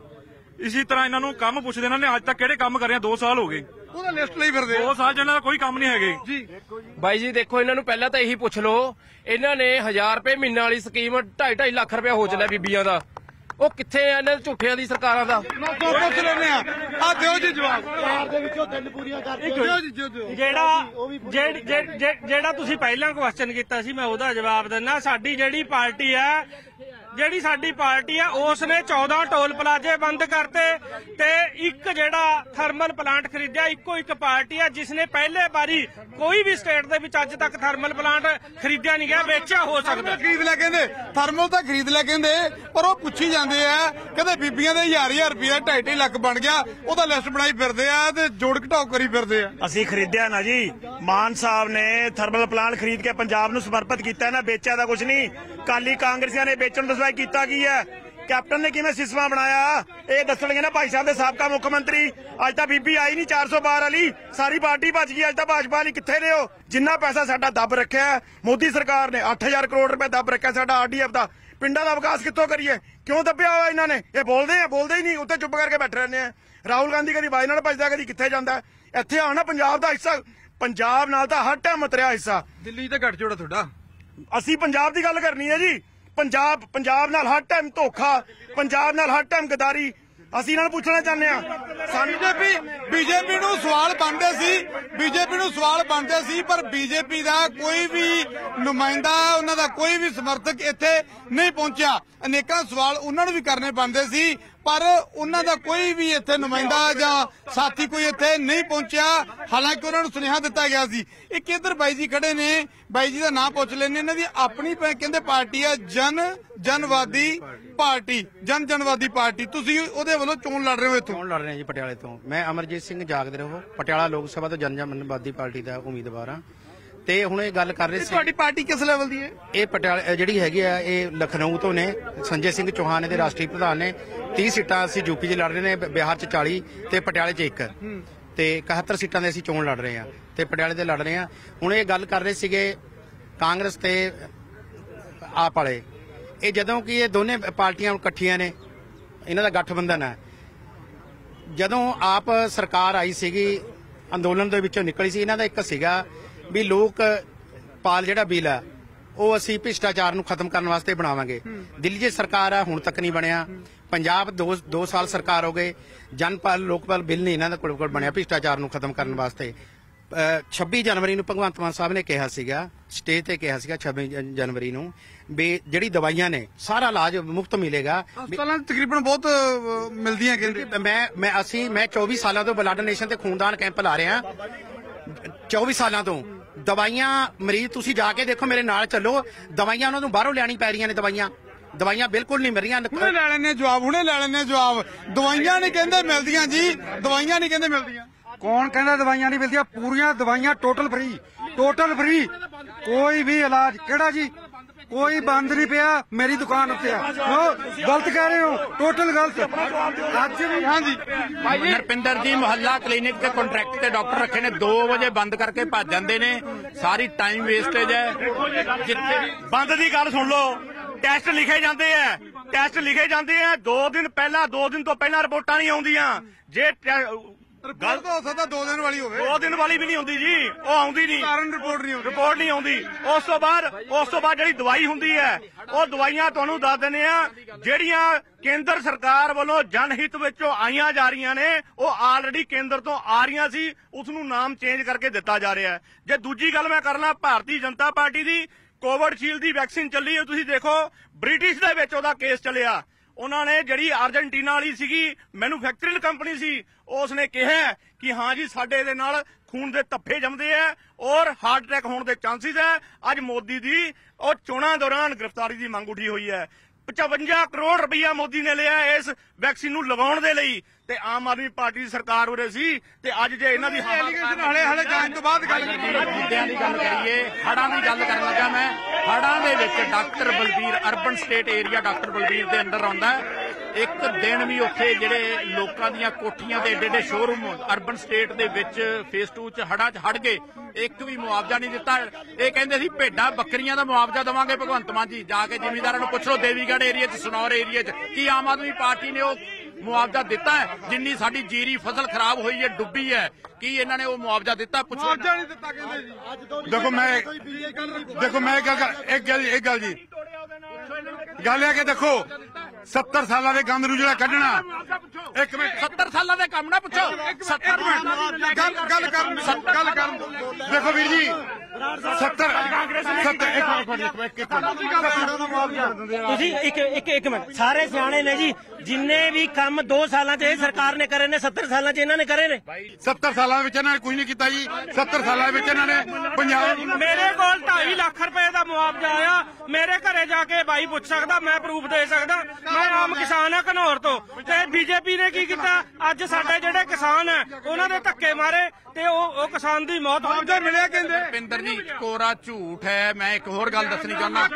ਇਸੇ ਤਰ੍ਹਾਂ ਇਹਨਾਂ ਨੂੰ ਕੰਮ ਪੁੱਛਦੇ, ਇਹਨਾਂ ਨੇ ਅੱਜ ਤੱਕ ਕਿਹੜੇ ਕੰਮ ਕਰ ਰਹੇ? ਦੋ ਸਾਲ ਹੋ ਗਏ,
ਉਹਦਾ ਲਿਸਟ ਲਈ ਫਿਰਦੇ
ਦੋ ਸਾਲ ਜਿਹਨਾਂ ਦਾ ਕੋਈ ਕੰਮ ਨਹੀਂ ਹੈਗੇ ਜੀ।
ਬਾਈ ਜੀ ਦੇਖੋ, ਇਹਨਾਂ ਨੂੰ ਪਹਿਲਾਂ ਤਾਂ ਇਹੀ ਪੁੱਛ ਲਓ, ਇਹਨਾਂ ਨੇ ਹਜ਼ਾਰ ਰੁਪਏ ਮਹੀਨਾ ਵਾਲੀ ਸਕੀਮ ਢਾਈ ਢਾਈ ਲੱਖ ਰੁਪਇਆ ਹੋ ਚੱਲਿਆ ਬੀਬੀਆਂ ਦਾ, ਉਹ ਕਿੱਥੇ ਆ ਇਹਨਾਂ ਝੂਠਿਆਂ ਦੀ ਸਰਕਾਰਾਂ ਦਾ?
ਪੁੱਛ ਲੈਣੇ ਆ, ਆ ਦਿਓ ਜੀ ਜਵਾਬ।
ਜਿਹੜਾ ਜਿਹੜਾ ਤੁਸੀਂ ਪਹਿਲਾਂ ਕੁਐਸਚਨ ਕੀਤਾ ਸੀ, ਮੈਂ ਉਹਦਾ ਜਵਾਬ ਦਿੰਦਾ। ਸਾਡੀ ਜਿਹੜੀ ਪਾਰਟੀ ਹੈ ਜਿਹੜੀ ਸਾਡੀ ਪਾਰਟੀ ਆ ਉਸ ਨੇ ਚੌਦਾਂ ਟੋਲ ਪਲਾਜ਼ੇ ਬੰਦ ਕਰਤੇ ਤੇ ਇੱਕ ਜਿਹੜਾ ਥਰਮਲ ਪਲਾਂਟ ਖਰੀਦਿਆ। ਇੱਕੋ ਇੱਕ ਪਾਰਟੀ ਆ ਜਿਸ ਨੇ ਪਹਿਲੇ ਵਾਰੀ ਕੋਈ ਵੀ ਸਟੇਟ ਦੇ ਵਿੱਚ ਅੱਜ ਤੱਕ ਥਰਮਲ ਪਲਾਂਟ ਖਰੀਦਿਆ ਨਹੀਂ ਗਿਆ, ਵੇਚਿਆ ਹੋ ਸਕਦਾ।
ਖਰੀਦ ਲੈ ਕਹਿੰਦੇ, ਥਰਮਲ ਤਾਂ ਖਰੀਦ ਲੈ ਕਹਿੰਦੇ, ਪਰ ਉਹ ਪੁੱਛੀ ਜਾਂਦੇ ਆ, ਕਹਿੰਦੇ ਬੀਬੀਆਂ ਦੇ ਹਜ਼ਾਰ ਹਜ਼ਾਰ ਰੁਪਇਆ ਢਾਈ ਢਾਈ ਲੱਖ ਬਣ ਗਿਆ, ਉਹਦਾ ਲਿਸਟ ਬਣਾਈ ਫਿਰਦੇ ਆ ਤੇ ਜੋੜ ਘਟਾਓ ਕਰੀ ਫਿਰਦੇ ਆ।
ਅਸੀਂ ਖਰੀਦਿਆ ਨਾ ਜੀ, ਮਾਨ ਸਾਹਿਬ ਨੇ ਥਰਮਲ ਪਲਾਂਟ ਖਰੀਦ ਕੇ ਪੰਜਾਬ ਨੂੰ ਸਮਰਪਿਤ ਕੀਤਾ ਨਾ, ਵੇਚਿਆ ਦਾ ਕੁਝ ਨਹੀਂ। ਕਾਲੀ ਕਾਂਗਰਸੀਆਂ ਨੇ ਵੇਚਣ ਦਾ ਕੀਤਾ ਕੀ ਹੈ? ਕੈਪਟਨ ਨੇ ਕਿਵੇਂ ਸਿਸਟਮ ਬਣਾਇਆ ਇਹ ਦੱਸਣਗੇ ਨਾ ਭਾਈ ਸਾਹਿਬ ਦੇ ਸਾਬਕਾ ਮੁੱਖ ਮੰਤਰੀ। ਅੱਜ ਤਾਂ ਬੀਬੀ ਆਈ ਨਹੀਂ ਚਾਰ ਸੌ ਬਾਰ ਵਾਲੀ, ਸਾਰੀ ਪਾਰਟੀ ਭੱਜ ਗਈ। ਅੱਜ ਤਾਂ ਭਾਜਪਾ ਵਾਲੀ ਕਿੱਥੇ ਨੇ? ਉਹ ਜਿੰਨਾ ਪੈਸਾ ਸਾਡਾ ਦੱਬ ਰੱਖਿਆ ਮੋਦੀ ਸਰਕਾਰ ਨੇ, ਅੱਠ ਹਜ਼ਾਰ ਕਰੋੜ ਰੁਪਏ ਦੱਬ ਰੱਖਿਆ ਸਾਡਾ ਆਰਡੀਐਫ ਦਾ, ਪਿੰਡਾਂ ਦਾ ਵਿਕਾਸ ਕਿੱਥੋਂ ਕਰੀਏ? ਕਿਉਂ ਦੱਬਿਆ ਹੋਇਆ ਇਹਨਾਂ ਨੇ? ਇਹ ਬੋਲਦੇ ਆ ਬੋਲਦੇ ਹੀ ਨਹੀਂ, ਉੱਤੇ ਚੁੱਪ ਕਰਕੇ ਬੈਠੇ ਰਹਿੰਦੇ ਆ। ਰਾਹੁਲ ਗਾਂਧੀ ਕਦੀ ਬਾਈ ਨਾਲ ਭੱਜਦਾ, ਕਦੀ ਕਿੱਥੇ ਜਾਂਦਾ। ਇੱਥੇ ਆਣਾ ਪੰਜਾਬ ਦਾ ਹਿੱਸਾ, ਪੰਜਾਬ ਨਾਲ ਤਾਂ ਹਰ ਟਾਈਮ ਮਤਰਿਆ ਹਿੱਸਾ।
ਦਿੱਲੀ ਤੇ ਗੱਠਜੋੜ ਤੁਹਾਡਾ।
ਅਸੀਂ ਪੰਜਾਬ ਦੀ ਗੱਲ ਕਰਨੀ ਹੈ ਜੀ। ਪੰਜਾਬ ਪੰਜਾਬ ਨਾਲ ਹਰ ਟਾਈਮ ਧੋਖਾ, ਪੰਜਾਬ ਨਾਲ ਹਰ ਟਾਈਮ ਗਦਾਰੀ। ਅਸੀਂ ਇਹਨਾਂ ਨੂੰ ਪੁੱਛਣਾ ਚਾਹੁੰਦੇ ਆ।
ਸਾਨੂੰ ਬੀਜੇਪੀ ਬੀਜੇਪੀ ਨੂੰ ਸਵਾਲ ਬਣਦੇ ਸੀ ਬੀਜੇਪੀ ਨੂੰ ਸਵਾਲ ਬਣਦੇ ਸੀ ਪਰ ਬੀਜੇਪੀ ਦਾ ਕੋਈ ਵੀ ਨੁਮਾਇੰਦਾ, ਉਹਨਾਂ ਦਾ ਕੋਈ ਵੀ ਸਮਰਥਕ ਇੱਥੇ ਨਹੀਂ ਪਹੁੰਚਿਆ। ਅਨੇਕਾਂ ਸਵਾਲ ਉਹਨਾਂ ਨੂੰ ਵੀ ਕਰਨੇ ਬਣਦੇ ਸੀ ਪਰ ਉਹਨਾਂ ਦਾ ਕੋਈ ਵੀ ਇੱਥੇ ਨੁਮਾਇੰਦਾ ਜਾਂ ਸਾਥੀ ਕੋਈ ਇੱਥੇ ਨਹੀਂ ਪਹੁੰਚਿਆ। ਹਾਲਾਂਕਿ ਉਹਨਾਂ ਨੂੰ ਸੁਨੇਹਾ ਦਿੱਤਾ ਗਿਆ ਸੀ। ਇੱਕ ਇੱਧਰ ਬਾਈ ਜੀ ਖੜੇ ਨੇ, ਬਾਈ ਜੀ ਦਾ ਨਾਮ ਪੁੱਛ ਲੈਣੇ। ਇਹਨਾਂ ਦੀ ਆਪਣੀ ਕਹਿੰਦੇ ਪਾਰਟੀ ਆ ਜਨ ਜਨਵਾਦੀ ਪਾਰਟੀ, ਜਨ ਜਨਵਾਦੀ ਪਾਰਟੀ। ਤੁਸੀਂ ਉਹਦੇ ਵੱਲੋਂ ਚੋਣ ਲੜ ਰਹੇ ਹੋ ਇੱਥੋਂ?
ਚੋਣ ਲੜ ਰਹੇ ਹਾਂ ਜੀ ਪਟਿਆਲੇ ਤੋਂ। ਮੈਂ ਅਮਰਜੀਤ ਸਿੰਘ ਜਾਗਦੇ ਰਹੋ, ਪਟਿਆਲਾ ਲੋਕ ਸਭਾ ਤੋਂ ਜਨ ਜਨਵਾਦੀ ਪਾਰਟੀ ਦਾ ਉਮੀਦਵਾਰ ਹਾਂ। ਤੇ ਹੁਣ ਇਹ ਗੱਲ ਕਰ ਰਹੇ ਸੀ,
ਤੁਹਾਡੀ ਪਾਰਟੀ ਕਿਸ ਲੈਵਲ ਦੀ ਹੈ?
ਇਹ ਪਟਿਆਲਾ ਜਿਹੜੀ ਹੈਗੀ ਆ ਇਹ ਲਖਨਊ ਤੋਂ ਨੇ। ਸੰਜੇ ਸਿੰਘ ਚੌਹਾਨ ਇਹਦੇ ਰਾਸ਼ਟਰੀ ਪ੍ਰਧਾਨ ਨੇ। ਤੀਹ ਸੀਟਾਂ ਅਸੀਂ ਯੂਪੀ 'ਚ ਲੜ ਰਹੇ ਨੇ, ਬਿਹਾਰ 'ਚ ਚਾਲੀ ਤੇ ਪਟਿਆਲੇ 'ਚ ਇੱਕ, ਤੇ ਇਕਹੱਤਰ ਸੀਟਾਂ ਦੇ ਅਸੀਂ ਚੋਣ ਲੜ ਰਹੇ ਹਾਂ ਤੇ ਪਟਿਆਲੇ ਦੇ ਲੜ ਰਹੇ ਹਾਂ। ਹੁਣ ਇਹ ਗੱਲ ਕਰ ਰਹੇ ਸੀਗੇ ਕਾਂਗਰਸ ਤੇ ਆਪ ਵਾਲੇ, ਇਹ ਜਦੋਂ ਕਿ ਇਹ ਦੋਨੇ ਪਾਰਟੀਆਂ ਇਕੱਠੀਆਂ ਨੇ, ਇਹਨਾਂ ਦਾ ਗਠਬੰਧਨ ਹੈ। ਜਦੋਂ ਆਪ ਸਰਕਾਰ ਆਈ ਸੀਗੀ, ਅੰਦੋਲਨ ਦੇ ਵਿੱਚੋਂ ਨਿਕਲੀ ਸੀ, ਇਹਨਾਂ ਦਾ ਇੱਕ ਸੀਗਾ ਵੀ ਲੋਕ ਪਾਲ ਜਿਹੜਾ ਬਿੱਲ ਆ ਉਹ ਅਸੀਂ ਭ੍ਰਿਸ਼ਟਾਚਾਰ ਨੂੰ ਖਤਮ ਕਰਨ ਵਾਸਤੇ ਬਣਾਵਾਂਗੇ। ਦਿੱਲੀ 'ਚ ਸਰਕਾਰ ਆ, ਹੁਣ ਤੱਕ ਨਹੀਂ ਬਣਿਆ। ਪੰਜਾਬ ਦੋ ਦੋ ਸਾਲ ਸਰਕਾਰ ਹੋ ਗਏ, ਜਨਪਾਲ ਲੋਕਪਾਲ ਬਿੱਲ ਨਹੀਂ ਇਹਨਾਂ ਦਾ ਕੋਲ ਕੋਲ ਬਣਿਆ ਭ੍ਰਿਸ਼ਟਾਚਾਰ ਨੂੰ ਖਤਮ ਕਰਨ ਵਾਸਤੇ। ਛੱਬੀ ਜਨਵਰੀ ਨੂੰ ਭਗਵੰਤ ਮਾਨ ਸਾਹਿਬ ਨੇ ਕਿਹਾ ਸੀਗਾ, ਸਟੇਜ ਤੇ ਕਿਹਾ ਸੀਗਾ ਛੱਬੀ ਜਨਵਰੀ ਨੂੰ ਵੀ ਜਿਹੜੀ ਦਵਾਈਆਂ ਨੇ ਸਾਰਾ ਇਲਾਜ ਮੁਫਤ ਮਿਲੇਗਾ।
ਹਸਪਤਾਲਾਂ ਤਕਰੀਬਨ ਬਹੁਤ ਮਿਲਦੀਆਂ ਕਹਿੰਦੇ।
ਮੈਂ ਮੈਂ ਅਸੀਂ ਮੈਂ ਚੌਵੀ ਸਾਲਾਂ ਤੋਂ ਬਲੱਡ ਡੋਨੇਸ਼ਨ ਤੇ ਖੂਨਦਾਨ ਕੈਂਪ ਲਾ ਰਿਹਾ। ਚੌਵੀ ਸਾਲਾਂ ਤੋਂ ਦਵਾਈਆਂ ਮਰੀਜ਼ ਤੁਸੀਂ ਜਾ ਕੇ ਦੇਖੋ, ਮੇਰੇ ਨਾਲ ਚੱਲੋ। ਦਵਾਈਆਂ ਉਹਨਾਂ ਨੂੰ ਬਾਹਰੋਂ ਲੈਣੀ ਪੈ ਰਹੀਆਂ ਨੇ। ਦਵਾਈਆਂ ਦਵਾਈਆਂ ਬਿਲਕੁਲ ਨਹੀਂ ਮਿਲ ਰਹੀਆਂ।
ਹੁਣੇ ਲੈ ਲੈਣੇ ਜਵਾਬ, ਹੁਣੇ ਲੈ ਲੈਣੇ ਜਵਾਬ। ਦਵਾਈਆਂ ਨਹੀਂ ਕਹਿੰਦੇ ਮਿਲਦੀਆਂ ਜੀ, ਦਵਾਈਆਂ ਨਹੀਂ ਕਹਿੰਦੇ ਮਿਲਦੀਆਂ।
ਕੌਣ ਕਹਿੰਦਾ ਦਵਾਈਆਂ ਨਹੀਂ ਮਿਲਦੀਆਂ? ਪੂਰੀਆਂ ਦਵਾਈਆਂ ਟੋਟਲ ਫ੍ਰੀ, ਟੋਟਲ ਫ੍ਰੀ। ਕੋਈ ਵੀ ਇਲਾਜ ਕਿਹੜਾ ਜੀ, ਕੋਈ ਬੰਦ ਨਹੀਂ ਪਿਆ। ਮੇਰੀ ਦੁਕਾਨ ਉੱਤੇ ਆ। ਗਲਤ ਕਹਿ ਰਹੇ ਹੋ, ਟੋਟਲ ਗਲਤ। ਅੱਜ ਵੀ ਹਾਂਜੀ
ਨਰਪਿੰਦਰ ਜੀ ਮੁਹੱਲਾ ਕਲੀਨਿਕ ਤੇ ਕੰਟਰੈਕਟ ਤੇ ਡਾਕਟਰ ਰੱਖੇ ਨੇ, ਦੋ ਵਜੇ ਬੰਦ ਕਰਕੇ ਭੱਜ ਜਾਂਦੇ ਨੇ। ਸਾਰੀ ਟਾਈਮ ਵੇਸਟੇਜ ਹੈ। ਜਿੱਥੇ
ਬੰਦ ਦੀ ਗੱਲ ਸੁਣ ਲਓ, ਟੈਸਟ ਲਿਖੇ ਜਾਂਦੇ ਆ, ਟੈਸਟ ਲਿਖੇ ਜਾਂਦੇ ਆ। ਦੋ ਦਿਨ ਪਹਿਲਾਂ, ਦੋ ਦਿਨ ਤੋਂ ਪਹਿਲਾਂ ਰਿਪੋਰਟਾਂ ਨਹੀਂ ਆਉਂਦੀਆਂ। ਜੇ
ਗੱਲ ਤਾਂ ਹੋ ਸਕਦਾ ਦੋ ਦਿਨ ਵਾਲੀ ਹੋਵੇ,
ਦੋ ਦਿਨ ਵਾਲੀ ਵੀ ਨਹੀਂ ਹੁੰਦੀ ਜੀ, ਉਹ ਆਉਂਦੀ ਨਹੀਂ।
ਕਾਰਨ ਰਿਪੋਰਟ ਨਹੀਂ ਆਉਂਦੀ,
ਰਿਪੋਰਟ ਨਹੀਂ ਆਉਂਦੀ। ਉਸ ਤੋਂ ਬਾਅਦ ਉਸ ਤੋਂ ਬਾਅਦ ਜਿਹੜੀ ਦਵਾਈ ਹੁੰਦੀ ਹੈ, ਉਹ ਦਵਾਈਆਂ ਤੁਹਾਨੂੰ ਦੱਸ ਦਿੰਦੇ ਆ ਜਿਹੜੀਆਂ ਕੇਂਦਰ ਸਰਕਾਰ ਵੱਲੋਂ ਜਨਹਿਤ ਵਿੱਚੋਂ ਆਈਆਂ ਜਾ ਰਹੀਆਂ ਨੇ, ਉਹ ਆਲਰੇਡੀ ਕੇਂਦਰ ਤੋਂ ਆ ਰਹੀਆਂ ਸੀ, ਉਸ ਨੂੰ ਨਾਮ ਚੇਂਜ ਕਰਕੇ ਦਿੱਤਾ ਜਾ ਰਿਹਾ ਹੈ। ਜੇ ਦੂਜੀ ਗੱਲ ਮੈਂ ਕਰ ਲਾਂ ਭਾਰਤੀ ਜਨਤਾ ਪਾਰਟੀ ਦੀ, ਕੋਵਿਡਸ਼ੀਲਡ ਦੀ ਵੈਕਸੀਨ ਚੱਲੀ, ਤੁਸੀਂ ਦੇਖੋ ਬ੍ਰਿਟਿਸ਼ ਦੇ ਵਿੱਚ ਉਹਦਾ ਕੇਸ ਚੱਲਿਆ। ਉਹਨਾਂ ਨੇ ਜਿਹੜੀ ਅਰਜਨਟੀਨਾ ਵਾਲੀ ਸੀਗੀ ਮੈਨੂਫੈਕਚਰਿੰਗ ਕੰਪਨੀ ਸੀ, ਉਸ ਨੇ ਕਿਹਾ ਕਿ ਹਾਂ ਜੀ ਸਾਡੇ ਦੇ ਨਾਲ ਖੂਨ ਦੇ ਧੱਫੇ ਜੰਮਦੇ ਆ ਔਰ ਹਾਰਟ ਅਟੈਕ ਹੋਣ ਦੇ ਚਾਂਸਿਸ ਹੈ। ਅੱਜ ਮੋਦੀ ਦੀ ਉਹ ਚੋਣਾਂ ਦੌਰਾਨ ਗ੍ਰਿਫਤਾਰੀ ਦੀ ਮੰਗ ਉੱਠੀ ਹੋਈ ਹੈ। ਪਚਵੰਜਾ ਕਰੋੜ ਰੁਪਈਆ ਮੋਦੀ ਨੇ ਲਿਆ ਇਸ ਵੈਕਸੀਨ ਨੂੰ ਲਗਾਉਣ ਦੇ ਲਈ, ਤੇ ਆਮ ਆਦਮੀ ਪਾਰਟੀ ਦੀ ਸਰਕਾਰ ਉਰੇ ਸੀ। ਤੇ ਅੱਜ ਜੇ ਇਹਨਾਂ ਦੀ
ਹਲੇ ਹਲੇ ਜਾਣ ਤੋਂ ਬਾਅਦ ਗੱਲ
ਮੁੱਦਿਆਂ ਦੀ ਗੱਲ ਕਰੀਏ, ਹੜ੍ਹਾਂ ਦੀ ਗੱਲ ਕਰਨ ਲੱਗਾ ਮੈਂ। ਹੜ੍ਹਾਂ ਦੇ ਵਿੱਚ doctor Balbir urban state area doctor Balbir ਦੇ ਅੰਡਰ ਆਉਂਦਾ। ਇੱਕ ਦਿਨ ਵੀ ਉੱਥੇ ਜਿਹੜੇ ਲੋਕਾਂ ਦੀਆਂ ਕੋਠੀਆਂ ਤੇ ਏਡੇ ਏਡੇ ਸ਼ੋਰੂਮ ਅਰਬਨ ਸਟੇਟ ਦੇ ਵਿੱਚ ਫੇਸ ਟੂ ਚ ਹੜ੍ਹਾਂ ਚ ਹੜ ਗਏ, ਇੱਕ ਵੀ ਮੁਆਵਜ਼ਾ ਨਹੀਂ ਦਿੱਤਾ। ਇਹ ਕਹਿੰਦੇ ਸੀ ਭੇਡਾਂ ਬੱਕਰੀਆਂ ਦਾ ਮੁਆਵਜ਼ਾ ਦੇਵਾਂਗੇ ਭਗਵੰਤ ਮਾਨ ਜੀ। ਜਾ ਕੇ ਜ਼ਿਮੀਂਦਾਰਾਂ ਨੂੰ ਪੁੱਛ ਲਓ ਦੇਵੀਗੜ੍ਹ ਏਰੀਆ ਚ, ਸਨੌਰ ਏਰੀਆ ਚ ਕੀ ਆਮ ਆਦਮੀ ਪਾਰਟੀ ਨੇ ਉਹ ਮੁਆਵਜ਼ਾ ਦਿੱਤਾ ਹੈ? ਜਿੰਨੀ ਸਾਡੀ ਜੀਰੀ ਫਸਲ ਖਰਾਬ ਹੋਈ ਹੈ, ਡੁੱਬੀ ਹੈ, ਕੀ ਇਹਨਾਂ ਨੇ ਉਹ ਮੁਆਵਜ਼ਾ ਦਿੱਤਾ? ਪੁੱਛੋ।
ਮੁਆਵਜ਼ਾ ਨਹੀਂ ਦਿੱਤਾ ਕਹਿੰਦੇ ਜੀ।
ਦੇਖੋ ਮੈਂ ਦੇਖੋ ਮੈਂ ਇੱਕ ਗੱਲ ਇੱਕ ਗੱਲ ਇੱਕ ਗੱਲ ਜੀ ਗੱਲ ਹੈ ਕਿ ਦੇਖੋ ਸੱਤਰ ਸਾਲਾਂ ਦੇ ਗੰਦ ਨੂੰ ਜਿਹੜਾ ਕੱਢਣਾ, ਇੱਕ ਮਿੰਟ
ਸੱਤਰ ਸਾਲਾਂ ਦੇ ਕੰਮ ਨਾ ਪੁੱਛੋ।
ਸੱਤਰ ਮਿੰਟ ਗੱਲ ਗੱਲ ਕਰਨ ਗੱਲ ਕਰਨ ਦੇਖੋ ਵੀਰ ਜੀ ਸੱਤਰ ਸੱਤਰ ਇੱਕ ਮਿੰਟ ਇੱਕ
ਤੁਸੀਂ ਇੱਕ ਇੱਕ ਇੱਕ ਮਿੰਟ, ਸਾਰੇ ਸਿਆਣੇ ਨੇ ਜੀ। ਜਿੰਨੇ ਵੀ ਕੰਮ ਦੋ ਸਾਲਾਂ 'ਚ ਇਹ ਸਰਕਾਰ ਨੇ ਕਰੇ ਨੇ, ਸੱਤਰ ਸਾਲਾਂ 'ਚ ਇਹਨਾਂ ਨੇ ਕਰੇ ਨੇ।
ਸੱਤਰ ਸਾਲਾਂ ਵਿੱਚ ਇਹਨਾਂ ਨੇ ਕੁਝ ਨਹੀਂ ਕੀਤਾ ਜੀ। ਸੱਤਰ ਸਾਲਾਂ ਵਿੱਚ ਇਹਨਾਂ ਨੇ ਪੰਜਾਬ
ਮੇਰੇ ਕੋਲ ਢਾਈ ਲੱਖ ਰੁਪਏ ਦਾ ਮੁਆਵਜ਼ਾ ਆਇਆ। ਮੇਰੇ ਘਰੇ ਜਾ ਕੇ ਬਾਈ ਪੁੱਛ ਸਕਦਾ, ਮੈਂ ਪ੍ਰੂਫ ਦੇ ਸਕਦਾ। ਮੈਂ ਆਮ ਕਿਸਾਨ ਆ ਘਨੌਰ ਤੋਂ। ਤੇ ਬੀਜੇਪੀ ਨੇ ਕੀ ਕੀਤਾ? ਅੱਜ ਸਾਡੇ ਜਿਹੜੇ ਕਿਸਾਨ ਆ ਉਹਨਾਂ ਦੇ ਧੱਕੇ ਮਾਰੇ ਤੇ ਉਹ ਉਹ ਕਿਸਾਨ ਦੀ ਮੌਤ ਹੋ ਗਈ।
ਮਿਲਿਆ ਕਹਿੰਦੇ
ਰੁਪਿੰਦਰ ਜੀ ਕੋਰਾ ਝੂਠ ਹੈ। ਮੈਂ ਇੱਕ ਹੋਰ ਗੱਲ ਦੱਸਣੀ ਚਾਹੁੰਦਾ।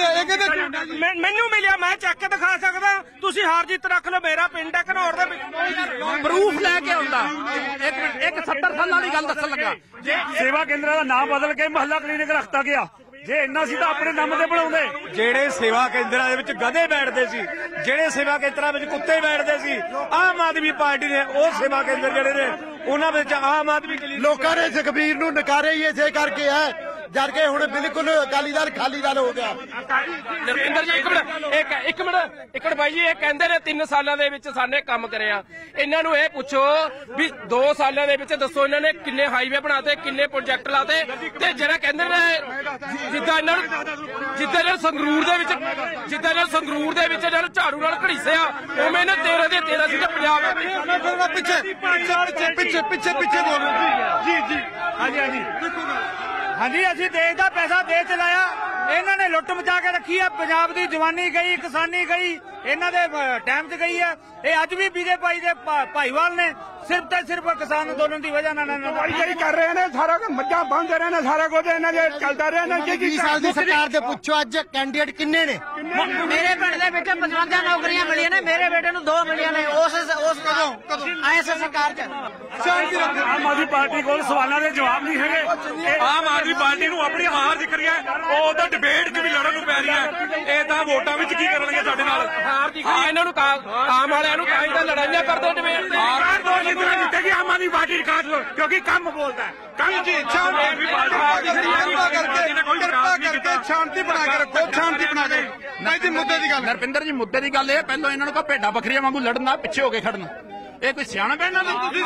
ਮੈਨੂੰ ਮਿਲਿਆ, ਮੈਂ ਚੱਕ ਦਿਖਾ ਸਕਦਾ। ਤੁਸੀਂ ਹਾਰ ਜਿੱਤ ਰੱਖ ਲਓ। ਮੇਰਾ ਪਿੰਡ ਹੈ ਘਨੌਰ ਦੇ ਵਿੱਚ,
ਪ੍ਰੂਫ ਲੈ ਕੇ ਆਉਂਦਾ। ਇੱਕ ਮਿੰਟ, ਇੱਕ ਸੱਤਰ ਸਾਲਾਂ ਦੀ ਗੱਲ ਦੱਸਣ ਲੱਗਾ।
ਸੇਵਾ ਕੇਂਦਰਾਂ ਦਾ ਨਾਮ ਬਦਲ ਕੇ ਮੁਹੱਲਾ ਕਲੀਨਿਕ ਰੱਖਤਾ ਗਿਆ। ਜੇ ਇੰਨਾ ਸੀ ਤਾਂ ਆਪਣੇ ਦਮ ਤੇ ਬਣਾਉਂਦੇ।
ਜਿਹੜੇ ਸੇਵਾ ਕੇਂਦਰਾਂ ਦੇ ਵਿੱਚ ਗਧੇ ਬੈਠਦੇ ਸੀ, ਜਿਹੜੇ ਸੇਵਾ ਕੇਂਦਰਾਂ ਵਿੱਚ ਕੁੱਤੇ ਬੈਠਦੇ ਸੀ, ਆਮ ਆਦਮੀ ਪਾਰਟੀ ਨੇ ਉਹ ਸੇਵਾ ਕੇਂਦਰ ਜਿਹੜੇ ਨੇ ਉਹਨਾਂ ਵਿੱਚ ਆਮ ਆਦਮੀ
ਲੋਕਾਂ ਨੇ ਸੁਖਬੀਰ ਨੂੰ ਨਕਾਰੇ ਹੀ ਇਸੇ ਕਰਕੇ ਹੈ ਜਦ ਕਿ ਹੁਣ ਬਿਲਕੁਲ ਅਕਾਲੀ ਦਲ ਖਾਲੀ ਦਲ ਹੋ ਗਿਆ।
ਨਰਿੰਦਰ ਜੀ ਇੱਕ ਮਿੰਟ ਇੱਕ ਇੱਕ ਮਿੰਟ ਇੱਕ ਮਿੰਟ ਬਾਈ ਜੀ, ਇਹ ਕਹਿੰਦੇ ਨੇ ਤਿੰਨ ਸਾਲਾਂ ਦੇ ਵਿੱਚ ਸਾਨੇ ਕੰਮ ਕਰਿਆ। ਇਹਨਾਂ ਨੂੰ ਇਹ ਪੁੱਛੋ ਵੀ ਦੋ ਸਾਲਾਂ ਦੇ ਵਿੱਚ ਦੱਸੋ ਇਹਨਾਂ ਨੇ ਕਿੰਨੇ ਹਾਈਵੇ ਬਣਾਤੇ, ਕਿੰਨੇ ਪ੍ਰੋਜੈਕਟ ਲਾਤੇ। ਤੇ ਜਿਹੜਾ ਕਹਿੰਦੇ ਨੇ ਜਿੱਦਾਂ ਇਹਨਾਂ ਨੂੰ ਜਿੱਦਾਂ ਇਹਨਾਂ ਸੰਗਰੂਰ ਦੇ ਵਿੱਚ ਜਿੱਦਾਂ ਇਹਨਾਂ ਸੰਗਰੂਰ ਦੇ ਵਿੱਚ ਇਹਨਾਂ ਨੂੰ ਝਾੜੂ ਨਾਲ ਘੜੀਸਿਆ, ਉਵੇਂ ਇਹਨਾਂ ਤੇਰਾਂ ਦੇ ਤੇਰਾਂ ਸੀਟਾਂ ਪੰਜਾਬ
ਪਿੱਛੇ ਪਿੱਛੇ ਪਿੱਛੇ ਪਿੱਛੇ ਪਿੱਛੇ ਬੋਲੋ ਜੀ ਜੀ
ਹਾਂਜੀ ਹਾਂਜੀ ਹਾਂਜੀ ਅਸੀਂ ਦੇਸ਼ ਦਾ ਪੈਸਾ ਦੇ ਚਲਾਇਆ, ਇਹਨਾਂ ਨੇ ਲੁੱਟ ਮਚਾ ਕੇ ਰੱਖੀ ਹੈ। ਪੰਜਾਬ ਦੀ ਜਵਾਨੀ ਗਈ, ਕਿਸਾਨੀ ਗਈ, ਇਹਨਾਂ ਦੇ ਟਾਈਮ 'ਚ ਗਈ ਹੈ। ਇਹ ਅੱਜ ਵੀ ਬੀਜੇਪੀ ਦੇ ਭਾਈਵਾਲ ਨੇ ਸਿਰਫ ਤੇ ਸਿਰਫ ਕਿਸਾਨ ਅੰਦੋਲਨ ਦੀ ਵਜ੍ਹਾ ਨਾਲ
ਜਿਹੜੀ ਕਰ ਰਹੇ ਨੇ ਸਾਰਾ ਕੁਝ ਮੱਝਾਂ ਬੰਦ ਰਹੇ ਨੇ, ਸਾਰਾ ਕੁਝ ਇਹਨਾਂ ਦੇ ਚੱਲਦਾ ਰਿਹਾ ਨਾ।
ਵੀਹ ਸਾਲ ਦੀ ਸਰਕਾਰ ਦੇ ਪੁੱਛੋ ਅੱਜ ਕੈਂਡੀਡੇਟ ਕਿੰਨੇ ਨੇ?
ਮੇਰੇ ਪਿੰਡ ਦੇ ਵਿੱਚ ਪਚਵੰਜਾ ਨੌਕਰੀਆਂ ਮਿਲੀਆਂ ਨੇ, ਮੇਰੇ ਬੇਟੇ ਨੂੰ ਦੋ ਮਿਲੀਆਂ ਨੇ ਉਸ ਉਸ ਕਦੋਂ ਐਸ ਸਰਕਾਰ 'ਚ।
ਆਮ ਆਦਮੀ ਪਾਰਟੀ ਕੋਲ ਸਵਾਲਾਂ ਦੇ ਜਵਾਬ ਨਹੀਂ ਹੈਗੇ।
ਆਮ ਆਦਮੀ ਪਾਰਟੀ ਨੂੰ ਆਪਣੀ ਹਾਰ ਦਿਖ ਰਹੀ ਹੈ, ਉਹ ਤਾਂ ਡਿਬੇਟ 'ਚ ਵੀ ਲੜਨ ਨੂੰ ਪੈ ਰਹੀ ਹੈ। ਇਹ ਤਾਂ ਵੋਟਾਂ ਵਿੱਚ ਕੀ ਕਰਨਗੇ ਸਾਡੇ ਨਾਲ?
ਹਾਰ ਦਿਖ ਰਹੀ ਇਹਨਾਂ ਨੂੰ, ਆਮ ਵਾਲਿਆਂ ਨੂੰ ਤਾਂ ਤਾਂ ਲੜਾਈਆਂ ਕਰਦੇ ਡਿਬੇਟ ਤੇ।
ਜਿੱਤਣਾ ਜਿੱਤੇਗੀ ਆਮ ਆਦਮੀ ਪਾਰਟੀ ਖਾਸ ਕਿਉਂਕਿ ਕੰਮ ਬੋਲਦਾ ਹੈ।
ਕੰਮ ਜੀ ਕਿਰਪਾ ਕਰਕੇ ਕਿਰਪਾ ਕਰਕੇ ਸ਼ਾਂਤੀ ਬਣਾ ਕੇ ਰੱਖੋ, ਸ਼ਾਂਤੀ ਬਣਾ ਕੇ। ਨਹੀਂ ਜੀ ਮੁੱਦੇ ਦੀ ਗੱਲ
ਨਰਪਿੰਦਰ ਜੀ, ਮੁੱਦੇ ਦੀ ਗੱਲ ਇਹ ਪਹਿਲਾਂ ਇਹਨਾਂ ਨੂੰ ਕਹੋ ਭੇਡਾਂ ਬੱਕਰੀਆਂ ਵਾਂਗੂ ਲੜਨਾ, ਪਿੱਛੇ ਹੋ ਕੇ ਖੜਨਾ। ਇਹ ਕੋਈ ਸਿਆਣਾ ਪੈਣਾ ਤੁਸੀਂ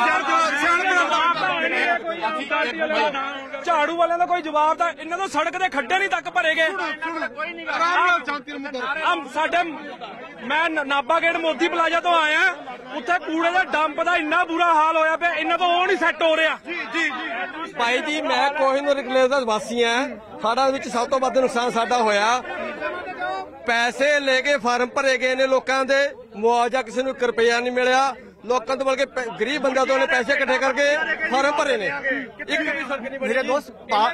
ਝਾੜੂ ਵਾਲਿਆਂ ਦਾ ਕੋਈ ਜਵਾਬ ਤਾਂ ਇਹਨਾਂ ਤੋਂ ਸੜਕ ਦੇ ਖੱਡੇ ਨਹੀਂ ਤੱਕ ਭਰੇ ਗਏ। ਸਾਡੇ ਮੈਂ ਨਾਭਾ ਗੇਟ ਮੋਦੀ ਪਲਾਜ਼ਾ ਤੋਂ ਆਇਆ, ਉੱਥੇ ਕੂੜੇ ਦੇ ਡੰਪ ਦਾ ਇੰਨਾ ਬੁਰਾ ਹਾਲ ਹੋਇਆ ਪਿਆ, ਇਹਨਾਂ ਤੋਂ ਉਹ ਨਹੀਂ ਸੈੱਟ ਹੋ ਰਿਹਾ। ਜੀ ਜੀ
ਭਾਈ ਜੀ, ਮੈਂ ਕੋਹਿਨੂਰ ਕਲੇਰ ਦਾ ਵਾਸੀ ਆ। ਸਾਡਾ ਵਿੱਚ ਸਭ ਤੋਂ ਵੱਧ ਨੁਕਸਾਨ ਸਾਡਾ ਹੋਇਆ, ਪੈਸੇ ਲੈ ਕੇ ਫਾਰਮ ਭਰੇ ਗਏ ਨੇ ਲੋਕਾਂ ਦੇ, ਮੁਆਵਜ਼ਾ ਕਿਸੇ ਨੂੰ ਇੱਕ ਰੁਪਇਆ ਨਹੀਂ ਮਿਲਿਆ। ਲੋਕਾਂ ਤੋਂ ਬਲਕਿ ਗਰੀਬ ਬੰਦਿਆਂ ਤੋਂ ਨੇ ਪੈਸੇ ਇਕੱਠੇ ਕਰਕੇ ਫਾਰਮ ਭਰੇ ਨੇ। ਇੱਕ ਵੀ ਸੜਕ ਨਹੀਂ ਬਣੀ।
ਮੇਰੇ ਦੋਸਤ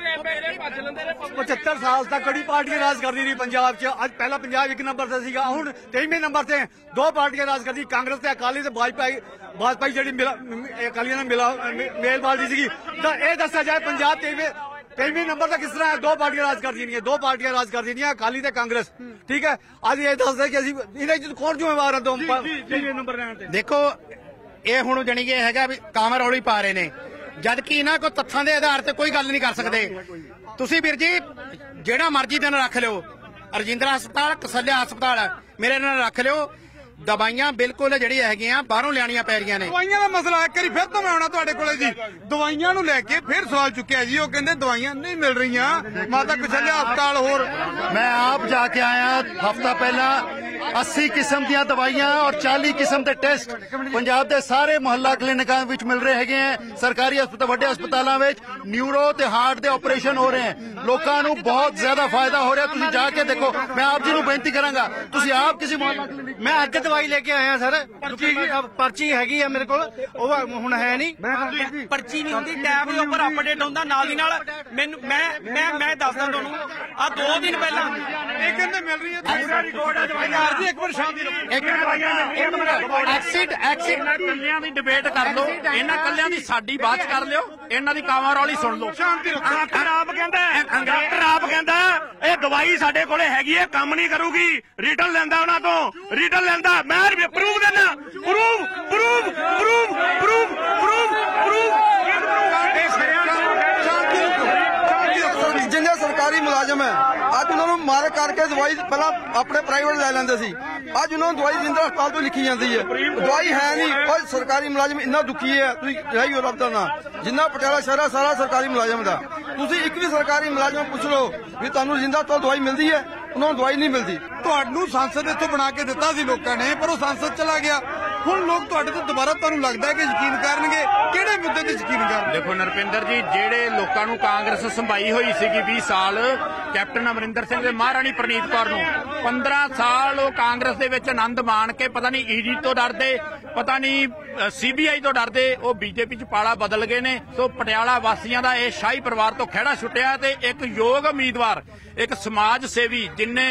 ਪਚੱਤਰ ਸਾਲ ਤੱਕ ਕਿਹੜੀ ਪਾਰਟੀ ਰਾਜ ਕਰਦੀ ਰਹੀ ਪੰਜਾਬ 'ਚ? ਅੱਜ ਪਹਿਲਾਂ ਪੰਜਾਬ ਇੱਕ ਨੰਬਰ ਤੇ ਸੀਗਾ, ਹੁਣ ਤੇਈਵੇਂ ਨੰਬਰ ਤੇ ਦੋ ਪਾਰਟੀਆਂ ਰਾਜ ਕਰਦੀ, ਕਾਂਗਰਸ ਤੇ ਅਕਾਲੀ ਤੇ ਭਾਜਪਾ। ਭਾਜਪਾ ਜਿਹੜੀ ਅਕਾਲੀਆਂ ਨਾਲ ਮਿਲਾ ਮੇਲਬਾਜ਼ੀ ਸੀਗੀ। ਤਾਂ ਇਹ ਦੱਸਿਆ ਜਾਏ ਪੰਜਾਬ ਤੇਈਵੇਂ ਤੇਈਵੇਂ ਨੰਬਰ ਤੇ ਕਿਸ ਤਰ੍ਹਾਂ ਹੈ? ਦੋ ਪਾਰਟੀਆਂ ਰਾਜ ਕਰਦੀਆਂ ਨੇ, ਦੋ ਪਾਰਟੀਆਂ ਰਾਜ ਕਰਦੀਆਂ ਨੇ, ਅਕਾਲੀ ਤੇ ਕਾਂਗਰਸ। ਠੀਕ ਹੈ, ਅੱਜ ਇਹ ਦੱਸਦੇ ਕਿ ਅਸੀਂ ਇਹਨਾਂ 'ਚ ਕੌਣ ਜ਼ਿੰਮੇਵਾਰ ਹੈ? ਦੋ ਨੰਬਰ ਰਹਿਣ ਤੇ
ਦੇਖੋ, ਇਹ ਹੁਣ ਜਾਣੀ ਕਿ ਹੈਗਾ ਵੀ ਕਾਮਰ ਰੌਲੀ ਪਾ ਰਹੇ ਨੇ, ਜਦ ਕਿ ਇਹਨਾਂ ਕੋਲ ਤੱਥਾਂ ਦੇ ਆਧਾਰ ਤੇ ਕੋਈ ਗੱਲ ਨਹੀਂ ਕਰ ਸਕਦੇ। ਤੁਸੀਂ ਵੀਰ ਜੀ ਜਿਹੜਾ ਮਰਜ਼ੀ ਦਿਨ ਰੱਖ ਲਿਓ, ਰਜਿੰਦਰਾ ਹਸਪਤਾਲ, ਕਸਲਿਆ ਹਸਪਤਾਲ, ਮੇਰੇ ਨਾਲ ਰੱਖ ਲਿਓ। ਦਵਾਈਆਂ ਬਿਲਕੁਲ ਜਿਹੜੀਆਂ ਹੈਗੀਆਂ ਬਾਹਰੋਂ ਲਿਆਣੀਆਂ ਪੈ ਰਹੀਆਂ ਨੇ।
ਦਵਾਈਆਂ ਦਾ ਮਸਲਾ ਇੱਕ ਵਾਰੀ ਫਿਰ ਤੋਂ ਮੈਂ ਆਉਣਾ ਤੁਹਾਡੇ ਕੋਲੇ ਜੀ। ਦਵਾਈਆਂ ਨੂੰ ਲੈ ਕੇ ਫਿਰ ਸਵਾਲ ਚੁੱਕਿਆ ਜੀ, ਉਹ ਕਹਿੰਦੇ ਦਵਾਈਆਂ ਨਹੀਂ ਮਿਲ ਰਹੀਆਂ। ਮਾਤਾ ਕਸਲਿਆ ਹਸਪਤਾਲ ਹੋਰ
मैं आप जाके आया हफ्ता पहला, अस्सी किस्म ਦੀਆਂ ਦਵਾਈਆਂ और चालीस किस्म ਦੇ ਟੈਸਟ ਪੰਜਾਬ ਦੇ ਸਾਰੇ ਮੁਹੱਲਾ ਕਲੀਨਿਕਾਂ ਵਿੱਚ ਮਿਲ ਰਹੇ ਹੈਗੇ ਹੈ। ਸਰਕਾਰੀ ਹਸਪਤਾਲ, ਵੱਡੇ ਹਸਪਤਾਲਾਂ ਵਿੱਚ ਨਿਊਰੋ ਤੇ ਹਾਰਟ ਦੇ ਆਪਰੇਸ਼ਨ ਹੋ ਰਹੇ ਹਨ। ਲੋਕਾਂ ਨੂੰ ਬਹੁਤ ਜ਼ਿਆਦਾ ਫਾਇਦਾ ਹੋ ਰਿਹਾ। ਤੁਸੀਂ ਜਾ ਕੇ ਦੇਖੋ। ਮੈਂ ਆਪ ਜੀ ਨੂੰ ਬੇਨਤੀ ਕਰਾਂਗਾ, ਤੁਸੀਂ ਆਪ ਕਿਸੇ ਮੁਹੱਲਾ ਕਲੀਨਿਕ।
ਮੈਂ ਅੱਜ ਦਵਾਈ ਲੈ ਕੇ ਆਇਆ ਸਰ, ਪਰਚੀ ਪਰਚੀ ਹੈਗੀ ਆ ਮੇਰੇ ਕੋਲ, ਉਹ ਹੁਣ ਹੈ ਨਹੀਂ।
ਪਰਚੀ ਨਹੀਂ ਹੁੰਦੀ, ਟੈਬ ਦੇ ਉੱਪਰ ਅਪਡੇਟ ਹੁੰਦਾ ਨਾਲ ਦੀ ਨਾਲ। ਮੈਨੂੰ ਮੈਂ ਮੈਂ ਮੈਂ ਦੱਸਦਾ ਤੁਹਾਨੂੰ, ਆ ਦੋ ਦਿਨ ਪਹਿਲਾਂ
ਇਹ ਕਹਿੰਦੇ ਮਿਲ ਰਹੀ ਹੈ। ਪੂਰਾ ਰਿਕਾਰਡ ਹੈ ਦਵਾਈਆਂ ਜੀ। ਇੱਕ ਵਾਰ ਸ਼ਾਂਤੀ ਰੱਖੋ।
ਇੱਕ ਮਿੰਟ, ਐਕਸਿਟ ਐਕਸਿਟ ਕੱਲਿਆਂ ਦੀ ਡਿਬੇਟ ਕਰ ਲਓ, ਇਹਨਾਂ ਕੱਲਿਆਂ ਦੀ ਸਾਡੀ ਬਾਤ ਕਰ ਲਿਓ, ਇਹਨਾਂ ਦੀ ਕਾਵਾਂ ਰੌਲੀ ਸੁਣ ਲਓ।
ਸ਼ਾਂਤੀ ਰੱਖੋ।
ਡਾਕਟਰ ਆਪ ਕਹਿੰਦਾ ਡਾਕਟਰ ਆਪ ਕਹਿੰਦਾ ਇਹ ਦਵਾਈ ਸਾਡੇ ਕੋਲੇ ਹੈਗੀ ਹੈ, ਕੰਮ ਨਹੀਂ ਕਰੂਗੀ। ਰਿਟਰਨ ਲੈਂਦਾ ਉਹਨਾਂ ਤੋਂ, ਰਿਟਰਨ ਲੈਂਦਾ। ਮੈਂ ਪ੍ਰੂਫ ਦਿੰਦਾ, proof proof proof proof proof proof
ਜਿੰਨੇ ਸਰਕਾਰੀ ਮੁਲਾਜ਼ਮ ਹੈ ਅੱਜ ਉਹਨਾਂ ਨੂੰ ਮਾਰ ਕਰਕੇ ਦਵਾਈ ਪਹਿਲਾਂ ਆਪਣੇ ਪ੍ਰਾਈਵੇਟ ਲੈ ਲੈਂਦੇ ਸੀ, ਅੱਜ ਉਹਨਾਂ ਨੂੰ ਦਵਾਈ ਰਜਿੰਦਰਾ ਹਸਪਤਾਲ ਤੋਂ ਲਿਖੀ ਜਾਂਦੀ ਹੈ। ਦਵਾਈ ਹੈ ਨਹੀਂ। ਕੋਈ ਸਰਕਾਰੀ ਮੁਲਾਜ਼ਮ ਇੰਨਾ ਦੁਖੀ ਹੈ, ਤੁਸੀਂ ਰਹੀ ਹੋ ਰੱਬ ਦਾ ਨਾਂ। ਜਿੰਨਾ ਪਟਿਆਲਾ ਸ਼ਹਿਰ ਹੈ ਸਾਰਾ ਸਰਕਾਰੀ ਮੁਲਾਜ਼ਮ ਦਾ। ਤੁਸੀਂ ਇੱਕ ਵੀ ਸਰਕਾਰੀ ਮੁਲਾਜ਼ਮ ਪੁੱਛ ਲਓ ਵੀ ਤੁਹਾਨੂੰ ਰਜਿੰਦਰਾ ਹਸਪਤਾਲ ਦਵਾਈ ਮਿਲਦੀ ਹੈ? ਉਹਨਾਂ ਨੂੰ ਦਵਾਈ ਨਹੀਂ ਮਿਲਦੀ।
ਤੁਹਾਨੂੰ ਸੰਸਦ ਇੱਥੋਂ ਬਣਾ ਕੇ ਦਿੱਤਾ ਸੀ ਲੋਕਾਂ ਨੇ, ਪਰ ਉਹ ਸੰਸਦ ਚਲਾ ਗਿਆ। ਹੁਣ ਲੋਕ ਤੁਹਾਡੇ ਤੋਂ ਦੁਬਾਰਾ ਤੁਹਾਨੂੰ ਲੱਗਦਾ ਹੈ ਕਿ ਯਕੀਨ ਕਰਨਗੇ? ਕਿਹੜੇ ਮੁੱਦੇ ਤੇ ਯਕੀਨ ਕਰਨਗੇ?
ਦੇਖੋ ਨਰਪਿੰਦਰ ਜੀ, ਜਿਹੜੇ ਲੋਕਾਂ ਨੂੰ ਕਾਂਗਰਸ ਸੰਭਾਈ ਹੋਈ ਸੀਗੀ ਵੀਹ ਸਾਲ ਕੈਪਟਨ ਅਮਰਿੰਦਰ ਸਿੰਘ ਤੇ ਮਹਾਰਾਣੀ ਪ੍ਰਨੀਤ ਕੌਰ ਨੂੰ, ਪੰਦਰਾਂ ਸਾਲ ਉਹ ਕਾਂਗਰਸ ਦੇ ਵਿੱਚ ਆਨੰਦ ਮਾਣ ਕੇ ਪਤਾ ਨਹੀਂ ਈਡੀ ਤੋਂ ਡਰਦੇ, ਪਤਾ ਨਹੀਂ ਸੀਬੀਆਈ ਤੋਂ ਡਰਦੇ, ਉਹ ਬੀਜੇਪੀ ਚ ਪਾਲਾ ਬਦਲ ਗਏ ਨੇ। ਸੋ ਪਟਿਆਲਾ ਵਾਸੀਆਂ ਦਾ ਇਹ ਸ਼ਾਹੀ ਪਰਿਵਾਰ ਤੋਂ ਖਹਿੜਾ ਛੁੱਟਿਆ ਤੇ ਇੱਕ ਯੋਗ ਉਮੀਦਵਾਰ, ਇੱਕ ਸਮਾਜ ਸੇਵੀ ਜਿਨੇ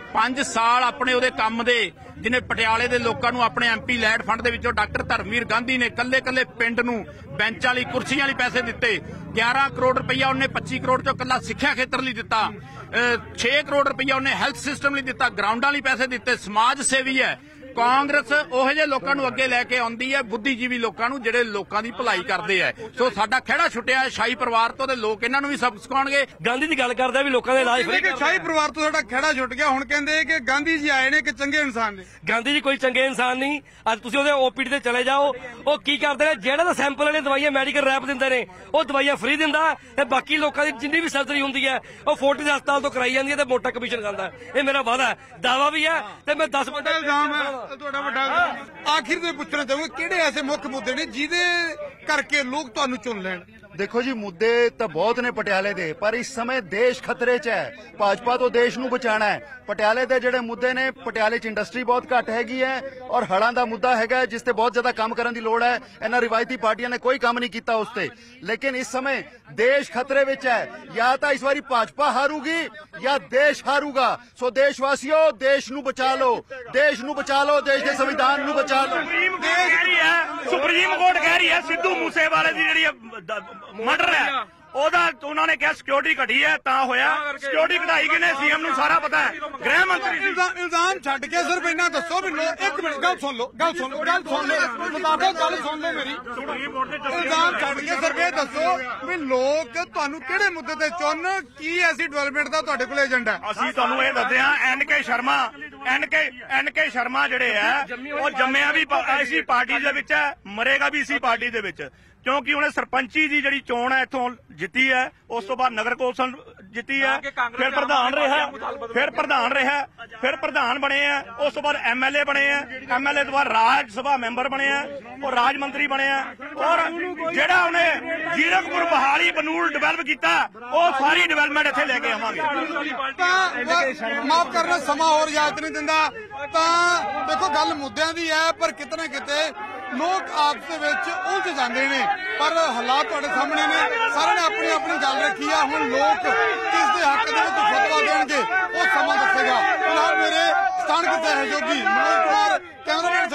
ਪੰਜ ਸਾਲ ਆਪਣੇ ਉਹਦੇ ਕੰਮ ਦੇ, ਜਿਹਨੇ ਪਟਿਆਲੇ ਦੇ ਲੋਕਾਂ ਨੂੰ ਆਪਣੇ ਐਮਪੀ ਲੈਟ ਫੰਡ ਦੇ ਵਿੱਚੋਂ ਡਾਕਟਰ ਧਰਮਵੀਰ ਗਾਂਧੀ ਨੇ ਕੱਲੇ ਕੱਲੇ ਪਿੰਡ ਨੂੰ ਬੈਂਚਾਂ ਲਈ, ਕੁਰਸੀਆਂ ਲਈ ਪੈਸੇ ਦਿੱਤੇ। ਗਿਆਰਾਂ ਕਰੋੜ ਰੁਪਈਆ ਉਹਨੇ ਪੱਚੀ ਕਰੋੜ ਚੋਂ ਕੱਲਾ ਸਿੱਖਿਆ ਖੇਤਰ ਲਈ ਦਿੱਤਾ। ਛੇ ਕਰੋੜ ਰੁਪਈਆ ਉਹਨੇ ਹੈਲਥ ਸਿਸਟਮ ਲਈ ਦਿੱਤਾ, ਗਰਾਊਂਡਾਂ ਲਈ ਪੈਸੇ ਦਿੱਤੇ। ਸਮਾਜ ਸੇਵੀ ਹੈ। ਕਾਂਗਰਸ ਉਹੋ ਜਿਹੇ ਲੋਕਾਂ ਨੂੰ ਅੱਗੇ ਲੈ ਕੇ ਆਉਂਦੀ ਹੈ, ਬੁੱਧੀਜੀਵੀ ਲੋਕਾਂ ਨੂੰ, ਜਿਹੜੇ ਲੋਕਾਂ ਦੀ ਭਲਾਈ ਕਰਦੇ ਆ। ਸੋ ਸਾਡਾ ਖਹਿੜਾ ਛੁੱਟਿਆ ਹੈ ਸ਼ਾਹੀ ਪਰਿਵਾਰ ਤੋਂ, ਤੇ ਲੋਕ ਇਹਨਾਂ ਨੂੰ ਵੀ ਸਬਕ ਸਿਖਾਉਣਗੇ।
ਗਾਂਧੀ ਦੀ ਗੱਲ ਕਰਦਾ ਵੀ ਲੋਕਾਂ ਦੇ ਇਲਾਜ ਫ੍ਰੀ
ਕਿ ਸ਼ਾਹੀ ਪਰਿਵਾਰ ਤੋਂ ਸਾਡਾ ਖਹਿੜਾ ਛੁੱਟ ਗਿਆ। ਹੁਣ ਕਹਿੰਦੇ ਕਿ ਗਾਂਧੀ ਜੀ ਆਏ ਨੇ ਕਿ ਚੰਗੇ ਇਨਸਾਨ ਨੇ।
ਗਾਂਧੀ ਜੀ ਕੋਈ ਚੰਗੇ ਇਨਸਾਨ ਨਹੀਂ। ਅੱਜ ਤੁਸੀਂ ਉਹਦੇ ਓਪੀਡੀ ਤੇ ਚਲੇ ਜਾਓ, ਉਹ ਕੀ ਕਰਦੇ ਨੇ, ਜਿਹੜਾ ਤਾਂ ਸੈਂਪਲ ਨੇ ਦਵਾਈਆਂ ਮੈਡੀਕਲ ਰੈਪ ਦਿੰਦੇ ਨੇ, ਉਹ ਦਵਾਈਆਂ ਫ੍ਰੀ ਦਿੰਦਾ, ਤੇ ਬਾਕੀ ਲੋਕਾਂ ਦੀ ਜਿੰਨੀ ਵੀ ਸਰਜਰੀ ਹੁੰਦੀ ਹੈ ਉਹ ਫੋਰਟਿਸ ਹਸਪਤਾਲ ਤੋਂ ਕਰਾਈ ਜਾਂਦੀ ਹੈ ਤੇ ਮੋਟਾ ਕਮਿਸ਼ਨ ਖਾਂਦਾ। ਇਹ ਮੇਰਾ ਵਾਅਦਾ ਹੈ, ਦਾਵਾ ਵੀ ਹੈ, ਤੇ ਮੈਂ ਦਸ ਬੰਦੇ
ਇਲਜ਼ਾਮ ਹੈ ਤੁਹਾਡਾ ਵੱਡਾ। ਆਖਿਰ ਤੇ ਪੁੱਛਣਾ ਚਾਹੂੰਗਾ, ਕਿਹੜੇ ਐਸੇ ਮੁੱਖ ਮੁੱਦੇ ਨੇ ਜਿਹਦੇ ਕਰਕੇ ਲੋਕ ਤੁਹਾਨੂੰ ਚੁਣ ਲੈਣ?
ਦੇਖੋ ਜੀ, ਮੁੱਦੇ ਤਾਂ ਬਹੁਤ ਨੇ ਪਟਿਆਲੇ ਦੇ, ਪਰ ਇਸ ਸਮੇਂ ਦੇਸ਼ ਖਤਰੇ 'ਚ ਹੈ। ਭਾਜਪਾ ਤੋਂ ਦੇਸ਼ ਨੂੰ ਬਚਾਉਣਾ ਹੈ। ਪਟਿਆਲੇ ਦੇ ਜਿਹੜੇ ਮੁੱਦੇ ਨੇ, ਪਟਿਆਲੇ 'ਚ ਇੰਡਸਟਰੀ ਬਹੁਤ ਘੱਟ ਹੈਗੀ ਹੈ, ਔਰ ਹੜ੍ਹਾਂ ਦਾ ਮੁੱਦਾ ਹੈਗਾ ਜਿਸ ਤੇ ਬਹੁਤ ਜ਼ਿਆਦਾ ਕੰਮ ਕਰਨ ਦੀ ਲੋੜ ਹੈ। ਇਹਨਾਂ ਰਿਵਾਇਤੀ ਪਾਰਟੀਆਂ ਨੇ ਕੋਈ ਕੰਮ ਨਹੀਂ ਕੀਤਾ ਉਸ ਤੇ। ਲੇਕਿਨ ਇਸ ਸਮੇਂ ਦੇਸ਼ ਖਤਰੇ ਵਿੱਚ ਹੈ। ਜਾਂ ਤਾਂ ਇਸ ਵਾਰੀ ਭਾਜਪਾ ਹਾਰੂਗੀ ਜਾਂ ਦੇਸ਼ ਹਾਰੂਗਾ। ਸੋ ਦੇਸ਼-ਵਾਸੀਓ, ਦੇਸ਼ ਨੂੰ ਬਚਾ ਲਓ, ਦੇਸ਼ ਨੂੰ ਬਚਾ ਲਓ, ਦੇਸ਼ ਦੇ ਸੰਵਿਧਾਨ ਨੂੰ ਬਚਾ ਲਓ।
ਸੁਪਰੀਮ ਕੋਰਟ ਕਹਿ ਰਹੀ ਹੈ ਸਿੱਧੂ ਮੂਸੇਵਾਲੇ ਦੀ ਜਿਹੜੀ ਮਰਡਰ ਹੈ ਉਹਦਾ ਉਹਨਾਂ ਨੇ ਕਿਹਾ ਸਿਕਿਉਰਿਟੀ ਘਟੀ ਹੈ ਤਾਂ ਹੋਇਆ। ਸਿਕਿਉਰਿਟੀ ਘਟਾਈ ਕਿਨੇ? ਸੀਐਮ ਨੂੰ ਸਾਰਾ ਪਤਾ ਹੈ, ਗ੍ਰਹਿ ਮੰਤਰੀ।
ਇਲਜ਼ਾਮ ਛੱਡ ਕੇ ਸਿਰਫ ਇੰਨਾ ਦੱਸੋ ਵੀ ਲੋਕ, ਇੱਕ ਮਿੰਟ ਗੱਲ ਸੁਣ ਲਓ, ਗੱਲ ਸੁਣ ਲਓ, ਗੱਲ ਸੁਣ ਲਓ, ਬਤਾਓ, ਗੱਲ ਸੁਣ ਲਓ ਮੇਰੀ। ਇਲਜ਼ਾਮ ਛੱਡ ਕੇ ਸਿਰਫ ਇਹ ਦੱਸੋ ਵੀ ਲੋਕ ਤੁਹਾਨੂੰ ਕਿਹੜੇ ਮੁੱਦੇ ਤੇ ਚੁਣ, ਕੀ ਐਸੀ ਡਿਵੈਲਪਮੈਂਟ ਦਾ ਤੁਹਾਡੇ ਕੋਲ ਏਜੰਡਾ ਹੈ?
ਅਸੀਂ ਤੁਹਾਨੂੰ ਇਹ ਦੱਸਦੇ ਹਾਂ, ਐਨ ਕੇ ਸ਼ਰਮਾ ਐਨ ਕੇ ਐਨ ਕੇ ਸ਼ਰਮਾ ਜਿਹੜੇ ਹੈ ਉਹ ਜੰਮਿਆ ਵੀ ਇਸੀ ਪਾਰਟੀ ਦੇ ਵਿੱਚ ਹੈ, ਮਰੇਗਾ ਵੀ ਇਸੀ ਪਾਰਟੀ ਦੇ ਵਿੱਚ, ਕਿਉਂਕਿ ਉਹਨੇ ਸਰਪੰਚੀ ਦੀ ਜਿਹੜੀ ਚੋਣ ਹੈ ਇੱਥੋਂ ਜਿੱਤੀ ਹੈ। ਉਸ ਤੋਂ ਬਾਅਦ ਨਗਰ ਕੌਂਸਲ ਜਿੱਤੀ ਹੈ, ਫਿਰ ਪ੍ਰਧਾਨ ਰਿਹਾ, ਫਿਰ ਪ੍ਰਧਾਨ ਰਿਹਾ, ਫਿਰ ਪ੍ਰਧਾਨ ਬਣੇ ਆ। ਉਸ ਤੋਂ ਬਾਅਦ ਐਮਐਲਏ ਬਣੇ ਆ, ਐਮਐਲਏ ਤੋਂ ਬਾਅਦ ਰਾਜ ਸਭਾ ਮੈਂਬਰ ਬਣੇ ਆ, ਉਹ ਰਾਜ ਮੰਤਰੀ ਬਣੇ ਆ। ਔਰ ਜਿਹੜਾ ਉਹਨੇ ਜੀਰਕਪੁਰ ਬਹਾਲੀ ਬਨੂੜ ਡਿਵੈਲਪ ਕੀਤਾ, ਉਹ ਸਾਰੀ ਡਿਵੈਲਪਮੈਂਟ ਇੱਥੇ ਲੈ ਕੇ ਆਵਾਂਗੇ।
ਤਾਂ ਮਾਫ ਕਰਨਾ, ਸਮਾਂ ਹੋਰ ਯਾਦ ਨਹੀਂ ਦਿੰਦਾ। ਤਾਂ ਦੇਖੋ, ਗੱਲ ਮੁੱਦਿਆਂ ਦੀ ਹੈ, ਪਰ ਕਿਤੇ ਨਾ ਕਿਤੇ ਲੋਕ ਆਪਸ ਦੇ ਵਿੱਚ ਉਲਝ ਜਾਂਦੇ ਨੇ। ਪਰ ਹਾਲਾਤ ਤੁਹਾਡੇ ਸਾਹਮਣੇ ਨੇ, ਸਾਰਿਆਂ ਨੇ ਆਪਣੀ ਆਪਣੀ ਗੱਲ ਰੱਖੀ ਆ। ਹੁਣ ਲੋਕ ਕਿਸ ਦੇ ਹੱਕ ਦੇ ਵਿੱਚ ਫਤਵਾ ਦੇਣਗੇ ਉਹ ਸਮਾਂ ਦੱਸੇਗਾ। ਫਿਲਹਾਲ ਮੇਰੇ ਸਥਾਨਕ ਸਹਿਯੋਗੀ ਮਨੋਜ ਕੁਮਾਰ, ਕੈਮਰਾਮੈਨ